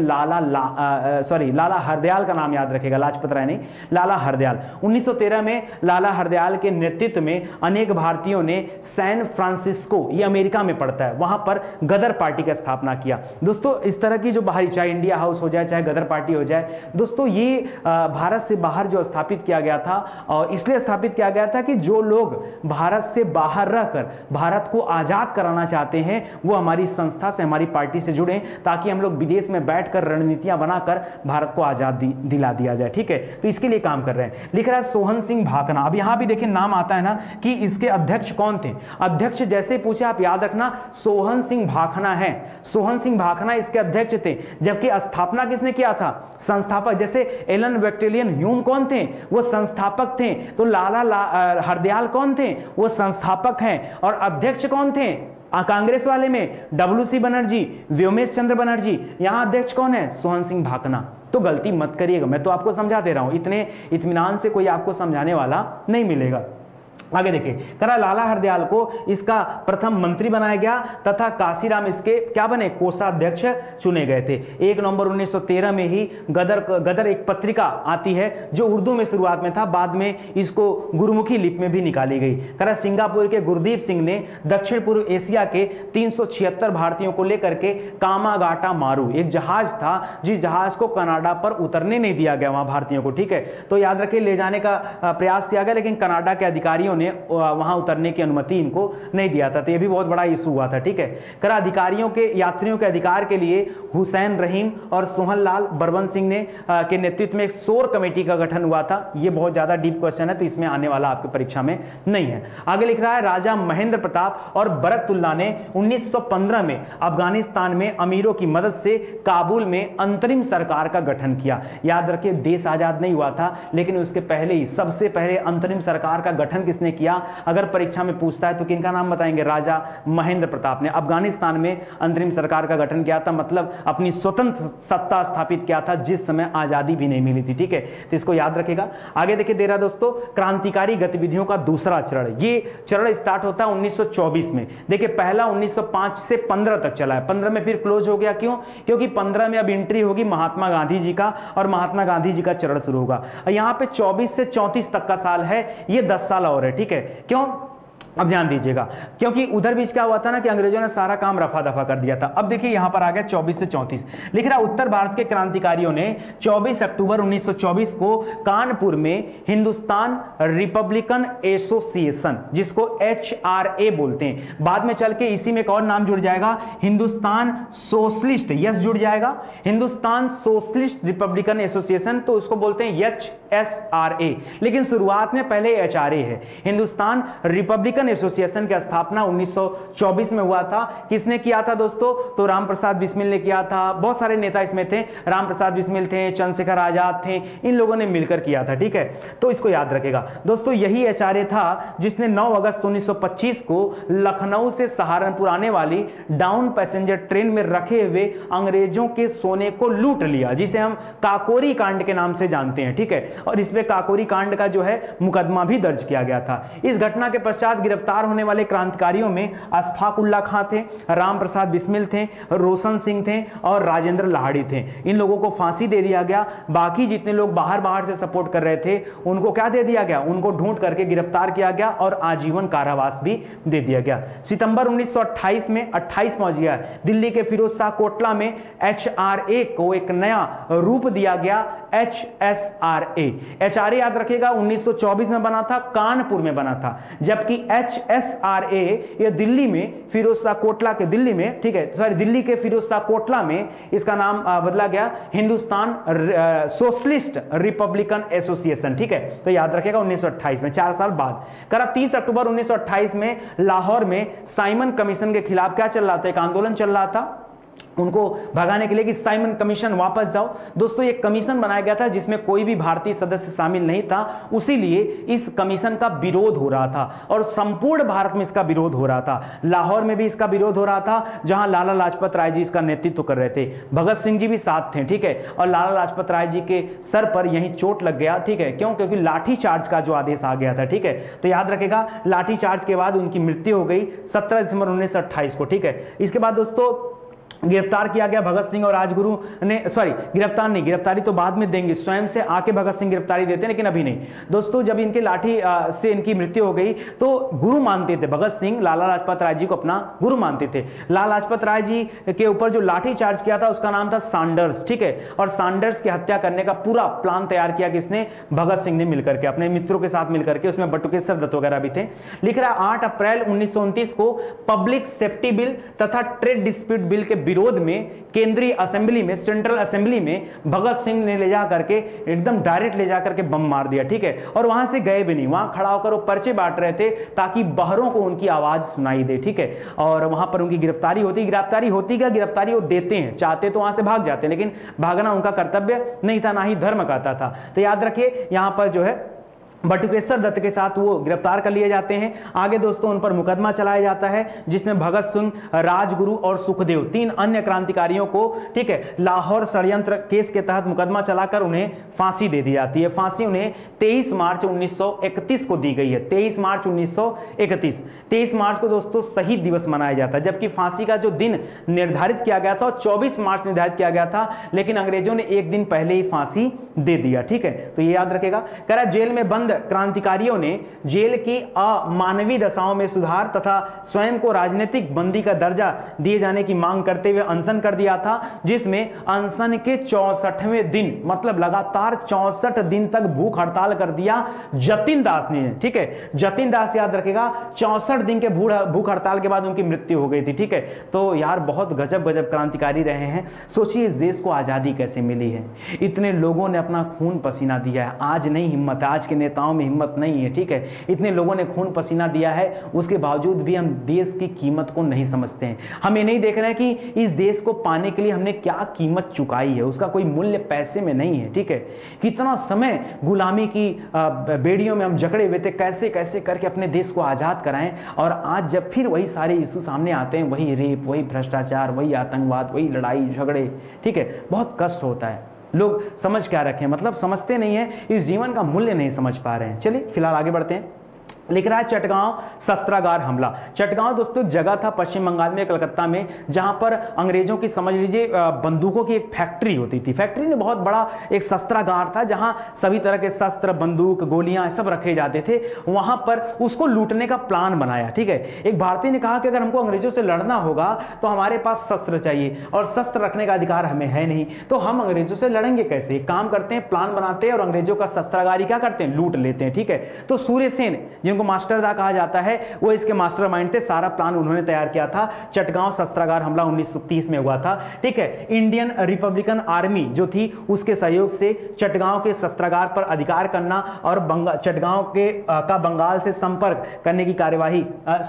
लाला हरदयाल का नाम याद रखेगा, लाजपत राय नहीं, लाला हरदयाल। 1913 में लाला हरदयाल के नेतृत्व में अनेक भारतीयों ने सैन फ्रांसिस्को, ये अमेरिका में पड़ता है, वहां पर गदर पार्टी की स्थापना किया। दोस्तों इस तरह की जो बाहरी, चाहे इंडिया हाउस हो जाए चाहे गदर पार्टी हो जाए, दोस्तों ये भारत से बाहर जो स्थापित किया गया था, और इसलिए स्थापित किया गया था कि जो लोग भारत से बाहर रहकर भारत को आजाद कराना चाहते हैं वो हमारी संस्था से, हमारी पार्टी से जुड़े, ताकि हम लोग विदेश में बैठकर रणनीतियां बनाकर भारत को आजादी दिला दिया जाए। ठीक है, तो इसके लिए काम कर रहे हैं। लिख रहा है सोहन सिंह भाखना। अब यहां भी देखिए नाम आता है ना कि इसके अध्यक्ष कौन थे। अध्यक्ष जैसे पूछे आप याद रखना सोहन सिंह भाखना है, सोहन सिंह भाखना इसके अध्यक्ष थे। जबकि स्थापना किसने किया था? संस्थापक। जैसे एलन बैक्टेरियन ह्यूम कौन थे? वो संस्थापक थे। तो लाला हरदयाल कौन थे? वो संस्थापक हैं। और अध्यक्ष कौन थे कांग्रेस वाले में? WC बनर्जी, व्योमेश चंद्र बनर्जी। यहां अध्यक्ष कौन है? सोहन सिंह भाखना। तो गलती मत करिएगा, मैं तो आपको समझा दे रहा हूं, इतने इत्मीनान से कोई आपको समझाने वाला नहीं मिलेगा। आगे देखिए, करा लाला हरदयाल को इसका प्रथम मंत्री बनाया गया तथा काशीराम इसके क्या बने? कोषाध्यक्ष चुने गए थे। 1 नवंबर 1913 में ही गदर एक पत्रिका आती है जो उर्दू में शुरुआत में था, बाद में इसको गुरुमुखी लिपि में भी निकाली गई। करा सिंगापुर के गुरदीप सिंह ने दक्षिण पूर्व एशिया के 376 भारतीयों को लेकर के कामागाटा मारू, एक जहाज था जिस जहाज को कनाडा पर उतरने नहीं दिया गया वहां भारतीयों को। ठीक है, तो याद रखिए ले जाने का प्रयास किया गया, लेकिन कनाडा के अधिकारियों ने वहां उतरने की अनुमति इनको नहीं दिया था। तो यह भी बहुत बड़ा इशू हुआ था। ठीक है, करा अधिकारियों के, यात्रियों के अधिकार के लिए हुसैन रहीम और सोहनलाल बरवन सिंह ने के नेतृत्व में एक शोर कमेटी का गठन हुआ था। यह बहुत ज्यादा डीप क्वेश्चन है, तो इसमें आने वाला आपकी परीक्षा में नहीं है। आगे लिख रहा है राजा महेंद्र प्रताप और बरकतुल्ला ने 1915 में अफगानिस्तान में अमीरों की मदद से काबुल में अंतरिम सरकार का गठन किया। याद रखिए देश आजाद नहीं हुआ था, लेकिन उसके पहले ही सबसे पहले अंतरिम सरकार का गठन किसने किया? अगर परीक्षा में पूछता है तो किनका नाम बताएंगे? राजा महेंद्र प्रताप ने अफगानिस्तान में अंतरिम सरकार का गठन किया था, मतलब अपनी स्वतंत्र सत्ता स्थापित किया था जिस समय आजादी भी नहीं मिली थी। ठीक है, तो इसको याद रखेगा। आगे देखिए दे रहा दोस्तों, क्रांतिकारी गतिविधियों का दूसरा चरण। ये चरण स्टार्ट होता है 1924 में। देखिए पहला 1905 से 15 तक चला है, 15 में फिर क्लोज हो गया। क्यों? क्योंकि 15 में अब एंट्री होगी महात्मा गांधी जी का, और महात्मा गांधी जी का चरण शुरू होगा। यहां पे 24 से 34 तक का साल है, ये 10 साल और है। ठीक है, क्यों? अब ध्यान दीजिएगा, क्योंकि उधर बीच क्या हुआ था ना कि अंग्रेजों ने सारा काम रफा दफा कर दिया था। अब देखिए यहां पर आ गया 24 से 34। लिख रहा उत्तर भारत के क्रांतिकारियों ने 24 अक्टूबर 1924 को कानपुर में हिंदुस्तान रिपब्लिकन एसोसिएशन, जिसको HRA बोलते हैं, बाद में चल के इसी में एक और नाम जुड़ जाएगा, हिंदुस्तान सोशलिस्ट, यस जुड़ जाएगा, हिंदुस्तान सोशलिस्ट रिपब्लिकन एसोसिएशन, तो उसको बोलते हैं HSRA। लेकिन शुरुआत में पहले HRA है। हिंदुस्तान रिपब्लिकन एसोसिएशन की स्थापना 1924 में हुआ था। किसने किया था दोस्तों? तो राम प्रसाद बिस्मिल ने किया था। बहुत सारे नेता इसमें थे, राम प्रसाद बिस्मिल थे, चंद्रशेखर आजाद थे, इन लोगों ने मिलकर किया था। ठीक है, तो इसको याद रखेगा दोस्तों। यही HRA था जिसने 9 अगस्त 1925 को लखनऊ से सहारनपुर आने वाली डाउन पैसेंजर ट्रेन में रखे हुए अंग्रेजों के सोने को लूट लिया, जिसे हम काकोरी कांड के नाम से जानते हैं। ठीक है, और इसमें काकोरी कांड का जो है मुकदमा भी दर्ज किया गया था। इस घटना के पश्चात गिरफ्तार होने वाले क्रांतिकारियों में अशफाक उल्लाह खां थे, राम प्रसाद बिस्मिल थे, रोशन सिंह थे और राजेंद्र लाहिड़ी थे। इन लोगों को फांसी दे दिया गया। बाकी जितने लोग बाहर से सपोर्ट कर रहे थे उनको क्या दे दिया गया? उनको ढूंढ करके गिरफ्तार किया गया और आजीवन कारावास भी दे दिया गया। सितंबर 1928 में 28 पहुंच गया दिल्ली के फिरोज शाह कोटला में HRA को एक नया रूप दिया गया, HSRA। HRA याद रखिएगा 1924 में बना था, कानपुर में बना था, जबकि HSRA ये दिल्ली में फिरोज शाह कोटला के दिल्ली में, ठीक है सॉरी, दिल्ली के फिरोज शाह कोटला में इसका नाम बदला गया हिंदुस्तान सोशलिस्ट रिपब्लिकन एसोसिएशन। ठीक है, तो याद रखेगा 1928 में, 4 साल बाद। करा 30 अक्टूबर 1928 में लाहौर में साइमन कमीशन के खिलाफ क्या चल रहा था? एक आंदोलन चल रहा था। उनको भगाने के लिए कि साइमन कमीशन वापस जाओ। दोस्तों ये कमीशन बनाया गया था जिसमें कोई भी भारतीय सदस्य शामिल नहीं था, उसीलिए इस कमीशन का विरोध हो रहा था और संपूर्ण भारत में इसका विरोध हो रहा था। लाहौर में भी इसका विरोध हो रहा था, जहां लाला लाजपत राय जी इसका नेतृत्व कर रहे थे। भगत सिंह जी भी साथ थे, ठीक है, और लाला लाजपत राय जी के सर पर यहीं चोट लग गया, ठीक है, क्यों? क्योंकि लाठी चार्ज का जो आदेश आ गया था, ठीक है। तो याद रखेगा, लाठी चार्ज के बाद उनकी मृत्यु हो गई 17 दिसंबर 1928 को, ठीक है। इसके बाद दोस्तों गिरफ्तार किया गया भगत सिंह और राजगुरु ने, सॉरी गिरफ्तार नहीं, गिरफ्तारी तो बाद में देंगे, स्वयं से आके भगत सिंह गिरफ्तारी देते हैं, लेकिन अभी नहीं। दोस्तों जब इनके लाठी से इनकी मृत्यु हो गई तो गुरु मानते थे भगत सिंह, लाला लाजपत राय जी को अपना गुरु मानते थे। लाला लाजपत राय जी के ऊपर जो लाठी चार्ज किया था उसका नाम था सैंडर्स, ठीक है, और सैंडर्स की हत्या करने का पूरा प्लान तैयार किया किसने? भगत सिंह ने मिलकर के, अपने मित्रों के साथ मिलकर के, उसमें बटुकेश्वर दत्त वगैरह भी थे। लिख रहा है 8 अप्रैल 1929 को पब्लिक सेफ्टी बिल तथा ट्रेड डिस्प्यूट बिल के विरोध में केंद्रीय असेंबली में, सेंट्रल असेंबली में भगत सिंह ने ले जा करके एकदम डायरेक्ट ले जा करके बम मार दिया, ठीक है, और वहां से गए भी नहीं, वहां खड़ा होकर वो पर्चे बांट रहे थे ताकि बाहरों को उनकी आवाज सुनाई दे, ठीक है, और वहां पर उनकी गिरफ्तारी होती क्या? गिरफ्तारी वो देते हैं, चाहते तो वहां से भाग जाते, लेकिन भागना उनका कर्तव्य नहीं था, ना ही धर्म कहता था। तो याद रखिए यहां पर जो है बटुकेश्वर दत्त के साथ वो गिरफ्तार कर लिए जाते हैं। आगे दोस्तों उन पर मुकदमा चलाया जाता है जिसमें भगत सिंह, राजगुरु और सुखदेव, 3 अन्य क्रांतिकारियों को, ठीक है, लाहौर षड्यंत्र केस के तहत मुकदमा चलाकर उन्हें फांसी दे दी जाती है। फांसी उन्हें 23 मार्च 1931 को दी गई है, 23 मार्च 1931। 23 मार्च को दोस्तों शहीद दिवस मनाया जाता है, जबकि फांसी का जो दिन निर्धारित किया गया था 24 मार्च निर्धारित किया गया था, लेकिन अंग्रेजों ने एक दिन पहले ही फांसी दे दिया, ठीक है। तो ये याद रखेगा। कह रहा जेल में बंद क्रांतिकारियों ने जेल की अमानवीय दशाओं में सुधार तथा स्वयं को राजनीतिक बंदी का दर्जा दिए जाने की मांग करते हुए अनशन कर दिया था, जिसमें अनशन के 64वें दिन, मतलब लगातार 64 दिन तक भूख हड़ताल कर दिया जतिन दास ने, ठीक है। जतिन दास याद रखेगा, 64 दिन के भूख हड़ताल के बाद उनकी मृत्यु हो गई थी, ठीक है। तो यार बहुत गजब गजब क्रांतिकारी रहे हैं। सोचिए इस देश को आजादी कैसे मिली है, इतने लोगों ने अपना खून पसीना दिया है। आज नहीं हिम्मत है, आज के नेताओं में हिम्मत नहीं है, ठीक है। इतने लोगों ने खून पसीना दिया है, उसके बावजूद भी हम देश की कीमत को नहीं समझते हैं। हम ये नहीं देख रहे हैं कि इस देश को पाने के लिए हमने क्या कीमत चुकाई है, उसका कोई मूल्य पैसे में नहीं है, ठीक है। कितना समय गुलामी की बेड़ियों में हम जकड़े हुए थे, कैसे कैसे करके अपने देश को आजाद कराएं, और आज जब फिर वही सारे इशू सामने आते हैं, वही रेप, वही भ्रष्टाचार, वही आतंकवाद, वही लड़ाई झगड़े, ठीक है, बहुत कष्ट होता है। लोग समझ क्या रखें, मतलब समझते नहीं है, इस जीवन का मूल्य नहीं समझ पा रहे हैं। चलिए फिलहाल आगे बढ़ते हैं। लिख रहा है चटगांव शस्त्रागार हमला। चटगांव दोस्तों एक जगह था पश्चिम बंगाल में, कलकत्ता में, जहां पर अंग्रेजों की, समझ लीजिए, बंदूकों की एक फैक्ट्री होती थी। फैक्ट्री में बहुत बड़ा एक शस्त्रागार था जहां सभी तरह के शस्त्र, बंदूक, गोलियां सब रखे जाते थे। वहां पर उसको लूटने का प्लान बनाया, ठीक है। एक भारतीय ने कहा कि अगर हमको अंग्रेजों से लड़ना होगा तो हमारे पास शस्त्र चाहिए, और शस्त्र रखने का अधिकार हमें है नहीं, तो हम अंग्रेजों से लड़ेंगे कैसे? काम करते हैं, प्लान बनाते हैं और अंग्रेजों का शस्त्रागार क्या करते हैं? लूट लेते हैं, ठीक है। तो सूर्यसेन, जिनको मास्टरदा कहा जाता है, वो इसके मास्टरमाइंड थे। सारा प्लान उन्होंने तैयार किया था। चटगांव शस्त्रागार हमला 1930 में हुआ था, ठीक है। इंडियन रिपब्लिकन आर्मी जो थी उसके सहयोग से चटगांव के शस्त्रागार पर अधिकार करना और चटगांव के का बंगाल से संपर्क करने की कार्यवाही,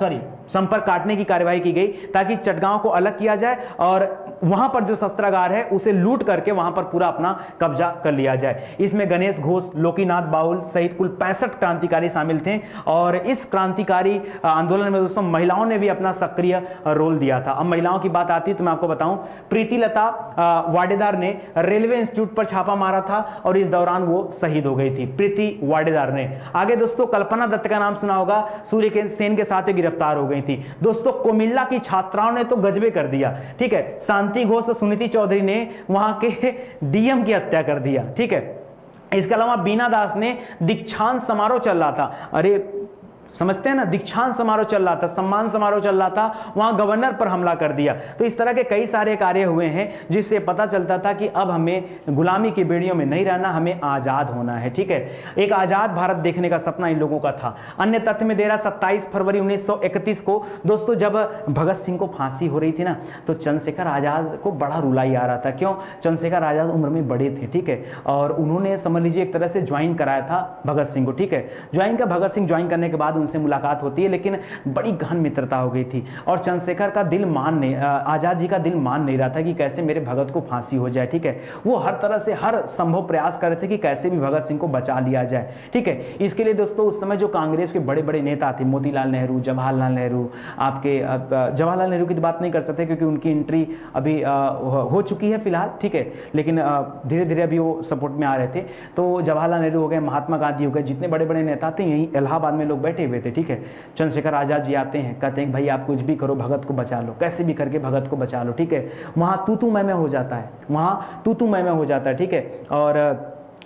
संपर्क काटने की कार्यवाही की गई, ताकि चटगांव को अलग किया जाए और वहां पर जो शस्त्रागार है उसे लूट करके वहां पर पूरा अपना कब्जा कर लिया जाए। इसमें गणेश घोष, लोकीनाथ बाउल सहित कुल 65 क्रांतिकारी शामिल थे, और इस क्रांतिकारी आंदोलन में दोस्तों महिलाओं ने भी अपना सक्रिय रोल दिया था। अब महिलाओं की बात आती है तो मैं आपको बताऊं, प्रीति लता वाडेदार ने रेलवे इंस्टीट्यूट पर छापा मारा था और इस दौरान वो शहीद हो गई थी, प्रीति वाडेदार ने। आगे दोस्तों कल्पना दत्त का नाम सुना होगा, सूर्य सेन के साथ गिरफ्तार हो गई थी। दोस्तों कुमिल्ला की छात्राओं ने तो गजबे कर दिया, ठीक है। शांति घोष और सुनीति चौधरी ने वहां के डीएम की हत्या कर दिया, ठीक है। इसके अलावा बीना दास ने दीक्षांत समारोह चल रहा था, अरे समझते हैं ना, दीक्षांत समारोह चल रहा था, सम्मान समारोह चल रहा था, वहां गवर्नर पर हमला कर दिया। तो इस तरह के कई सारे कार्य हुए हैं जिससे पता चलता था कि अब हमें गुलामी की बेड़ियों में नहीं रहना, हमें आजाद होना है, ठीक है। एक आजाद भारत देखने का सपना इन लोगों का था। अन्य तथ्य में दे रहा 27 फरवरी 1931 को दोस्तों जब भगत सिंह को फांसी हो रही थी ना, तो चंद्रशेखर आजाद को बड़ा रुलाई आ रहा था। क्यों? चंद्रशेखर आजाद उम्र में बड़े थे, ठीक है, और उन्होंने समझ लीजिए एक तरह से ज्वाइन कराया था भगत सिंह को, ठीक है। भगत सिंह ज्वाइन करने के बाद उनसे मुलाकात होती है, लेकिन बड़ी गहन मित्रता हो गई थी और चंद्रशेखर का दिल मान नहीं, आज़ाद जी का दिल मान नहीं रहा था कि कैसे मेरे भगत को फांसी हो जाए। ठीक है, वो हर तरह से हर संभव प्रयास कर रहे थे कि कैसे भी भगत सिंह को बचा लिया जाए। ठीक है, इसके लिए दोस्तों उस समय जो कांग्रेस के बड़े बड़े नेता थे, मोतीलाल नेहरू, जवाहरलाल नेहरू, आपके जवाहरलाल नेहरू की तो बात नहीं कर सकते क्योंकि उनकी एंट्री अभी हो चुकी है फिलहाल। ठीक है, लेकिन धीरे धीरे अभी वो सपोर्ट में आ रहे थे। तो जवाहरलाल नेहरू हो गए, महात्मा गांधी हो गए, जितने बड़े बड़े नेता थे यहीं इलाहाबाद में लोग बैठे हुए थे। ठीक है, चंद्रशेखर आजाद जी आते हैं, कहते हैं भाई आप कुछ भी करो, भगत को बचा लो, कैसे भी करके भगत को बचा लो। ठीक है, वहाँ तू मैं हो जाता है, वहाँ तू मैं हो जाता है। ठीक है, और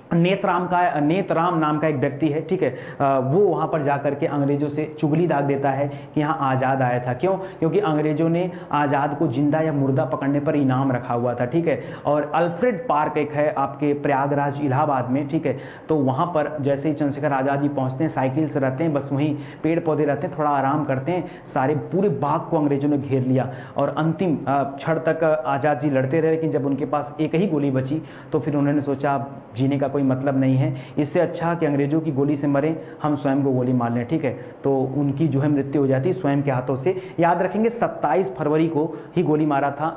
नेतराम नाम का एक व्यक्ति है। ठीक है, वो वहाँ पर जाकर के अंग्रेजों से चुगली दाग देता है कि यहाँ आज़ाद आया था। क्यों? क्योंकि अंग्रेजों ने आज़ाद को जिंदा या मुर्दा पकड़ने पर इनाम रखा हुआ था। ठीक है, और अल्फ्रेड पार्क एक है आपके प्रयागराज इलाहाबाद में। ठीक है, तो वहाँ पर जैसे ही चंद्रशेखर आज़ाद जी पहुँचते हैं, साइकिल से रहते हैं, बस वहीं पेड़ पौधे रहते हैं, थोड़ा आराम करते हैं, सारे पूरे बाग को अंग्रेजों ने घेर लिया और अंतिम क्षण तक आज़ाद जी लड़ते रहे। लेकिन जब उनके पास एक ही गोली बची तो फिर उन्होंने सोचा जीने का कोई मतलब नहीं है, इससे अच्छा कि अंग्रेजों की गोली से मरें, हम स्वयं को गोली मार लें। ठीक है, तो उनकी जो है मृत्यु हो जाती स्वयं के हाथों से। याद रखेंगे 27 फरवरी को ही गोली मारा था,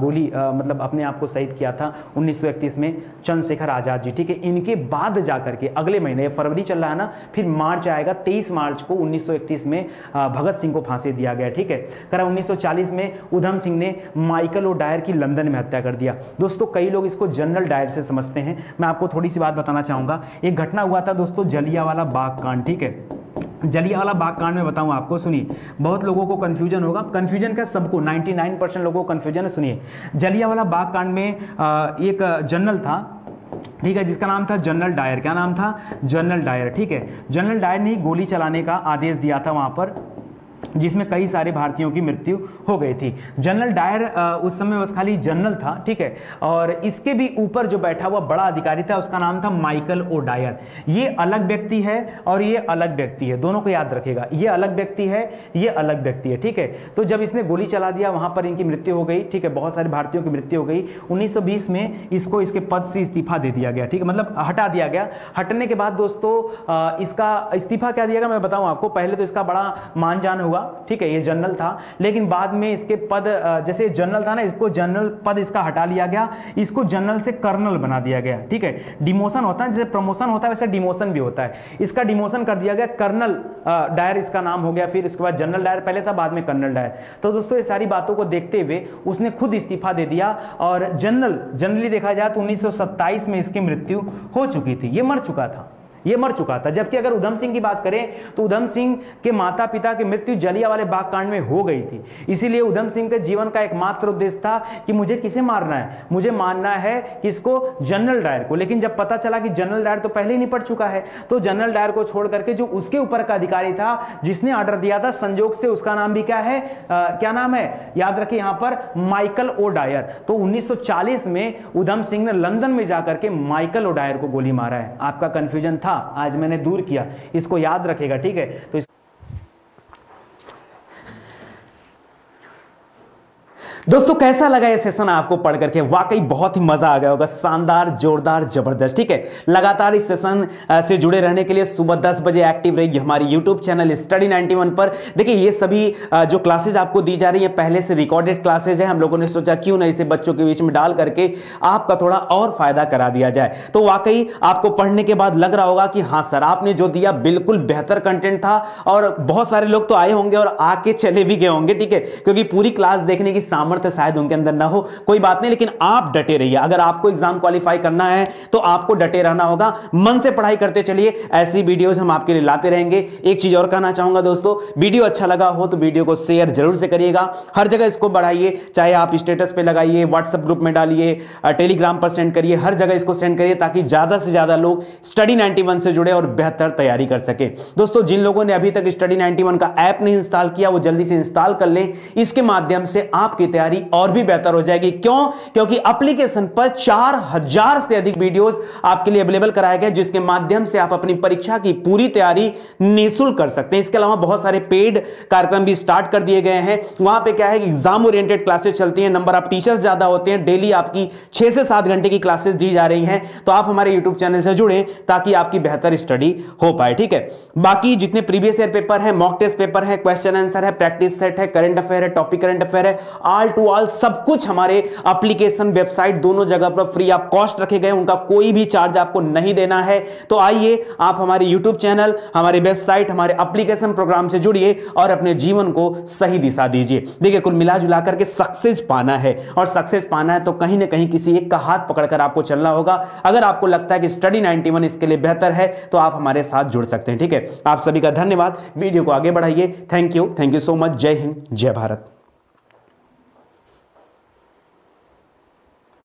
मतलब अपने आप को शहीद किया था 1931 में चंद्रशेखर आज़ाद जी। ठीक है, इनके बाद जाकर के अगले महीने, फरवरी चल रहा है ना, फिर मार्च आएगा, 23 मार्च को 1931 में भगत सिंह को फांसी दिया गया। ठीक है, 1940 में उधम सिंह ने माइकल ओडायर की लंदन में हत्या कर दिया। दोस्तों कई लोग इसको जनरल डायर से समझते हैं, मैं आपको थोड़ी सी बात बताना चाहूँगा। एक घटना हुआ था दोस्तों, जलियांवाला बाग कांड। ठीक है, जलियांवाला बाग कांड में बताऊं आपको, सुनिए, बहुत लोगों को कंफ्यूजन होगा, कंफ्यूजन क्या सबको, 99% लोगों को कंफ्यूजन है। सुनिए, जलियांवाला बाग कांड में एक जनरल था, ठीक है, जिसका नाम था जनरल डायर। क्या नाम था? General Dyer. ठीक है, जनरल डायर ने गोली चलाने का आदेश दिया था वहां पर, जिसमें कई सारे भारतीयों की मृत्यु हो गई थी। जनरल डायर उस समय बस खाली जनरल था। ठीक है, और इसके भी ऊपर जो बैठा हुआ बड़ा अधिकारी था उसका नाम था माइकल ओडायर। ये अलग व्यक्ति है और ये अलग व्यक्ति है, दोनों को याद रखेगा, ये अलग व्यक्ति है, ये अलग व्यक्ति है। ठीक है, तो जब इसने गोली चला दिया वहां पर इनकी मृत्यु हो गई। ठीक है, बहुत सारे भारतीयों की मृत्यु हो गई। 1920 में इसको इसके पद से इस्तीफा दे दिया गया। ठीक है, मतलब हटा दिया गया। हटने के बाद दोस्तों इसका इस्तीफा क्या दिया गया मैं बताऊं आपको। पहले तो इसका बड़ा मान जान हुआ। ठीक है, ये जनरल था, लेकिन बाद में इसके पद, जैसे जनरल था ना, इसको जनरल पद इसका हटा लिया गया, इसको जनरल से कर्नल बना दिया गया। ठीक है, डिमोशन होता है, जैसे प्रमोशन होता है वैसे डिमोशन भी होता है, इसका डिमोशन कर दिया गया, कर्नल डायर इसका नाम हो गया। फिर इसके बाद जनरल डायर पहले था, बाद में कर्नल डायर। तो दोस्तों ये सारी बातों को देखते हुए उसने खुद इस्तीफा दे दिया और जनरली देखा जाए तो 1927 में इसकी मृत्यु हो चुकी थी, ये मर चुका था, ये मर चुका था। जबकि अगर उधम सिंह की बात करें तो उधम सिंह के माता पिता की मृत्यु जलियांवाले बाग कांड में हो गई थी। इसीलिए उधम सिंह के जीवन का एकमात्र उद्देश्य था कि मुझे किसे मारना है, मुझे मारना है किसको, जनरल डायर को। लेकिन जब पता चला कि जनरल डायर तो पहले ही निपट चुका है, तो जनरल डायर को छोड़ करके जो उसके ऊपर का अधिकारी था जिसने ऑर्डर दिया था, संजोग से उसका नाम भी क्या है, क्या नाम है, याद रखिए यहां पर, माइकल ओडायर। तो 1940 में उधम सिंह ने लंदन में जाकर के माइकल ओडायर को गोली मारा है। आपका कंफ्यूजन था, आज मैंने दूर किया, इसको याद रखेगा। ठीक है, तो दोस्तों कैसा लगा ये सेशन आपको पढ़ करके? वाकई बहुत ही मजा आ गया होगा, शानदार, जोरदार, जबरदस्त। ठीक है, लगातार इस सेशन से जुड़े रहने के लिए सुबह 10 बजे एक्टिव रहिए हमारी यूट्यूब चैनल स्टडी 91 पर। देखिए ये सभी जो क्लासेज आपको दी जा रही है पहले से रिकॉर्डेड क्लासेज है। हम लोगों ने सोचा क्यों ना इसे बच्चों के बीच में डाल करके आपका थोड़ा और फायदा करा दिया जाए। तो वाकई आपको पढ़ने के बाद लग रहा होगा कि हाँ सर आपने जो दिया बिल्कुल बेहतर कंटेंट था, और बहुत सारे लोग तो आए होंगे और आके चले भी गए होंगे। ठीक है, क्योंकि पूरी क्लास देखने की सामर्थ्य शायद उनके अंदर ना हो, कोई बात नहीं, लेकिन आप डटे रहिए। अगर आपको एग्जाम क्वालिफाई करना है तो आपको डटे रहना होगा, मन से पढ़ाई करते चलिए, ऐसी वीडियोस हम आपके लिए लाते रहेंगे। एक चीज और कहना चाहूंगा दोस्तों, वीडियो अच्छा लगा हो तो वीडियो को शेयर जरूर से करिएगा, हर जगह इसको बढ़ाइए, चाहे आप स्टेटस पे लगाइए, व्हाट्सएप ग्रुप में डालिए, टेलीग्राम पर सेंड करिए, हर जगह इसको सेंड करिए ताकि ज्यादा से ज्यादा लोग स्टडी 91 से जुड़े और बेहतर तैयारी कर सके। दोस्तों जिन लोगों ने अभी तक स्टडी 91 का ऐप नहीं इंस्टॉल किया वो जल्दी से इंस्टॉल कर लें, इसके माध्यम से आपकी तैयारी तैयारी और भी बेहतर हो जाएगी। क्यों? क्योंकि एप्लीकेशन पर 4000 से अधिक वीडियोस आपके लिए अवेलेबल कराए गए, जिसके माध्यम से आप अपनी परीक्षा की पूरी तैयारी निःशुल्क कर सकते हैं। इसके अलावा बहुत सारे पेड कार्यक्रम भी स्टार्ट कर दिए गए हैं। वहां पे क्या है कि एग्जाम ओरिएंटेड क्लासेस चलती हैं, नंबर ऑफ टीचर्स ज्यादा होते हैं, डेली आपकी 6 से 7 घंटे की क्लासेस दी जा रही हैं। तो आप हमारे यूट्यूब चैनल से जुड़े ताकि आपकी बेहतर स्टडी हो पाए। ठीक है, बाकी जितने प्रीवियस ईयर पेपर है, मॉक टेस्ट पेपर है, क्वेश्चन आंसर है, प्रैक्टिस सेट है, करंट अफेयर है, टॉपिक करंट अफेयर है, ऑल टू ऑल सब कुछ हमारे एप्लीकेशन, वेबसाइट दोनों जगह पर फ्री ऑफ कॉस्ट रखे गए। उनका कोई भी चार्ज आपको नहीं देना है। तो आइए आप हमारे यूट्यूब चैनल, हमारे वेबसाइट, हमारे एप्लीकेशन प्रोग्राम से जुड़िए और अपने जीवन को सही दिशा दीजिए। देखिए, कुल मिला जुला करके सक्सेस पाना है, और सक्सेस पाना है तो कहीं ना कहीं किसी एक का हाथ पकड़कर आपको चलना होगा। अगर आपको लगता है कि स्टडी 91 इसके लिए बेहतर है तो आप हमारे साथ जुड़ सकते हैं। ठीक है, आप सभी का धन्यवाद। वीडियो को आगे बढ़ाइए। Thank you so much. जय हिंद, जय भारत।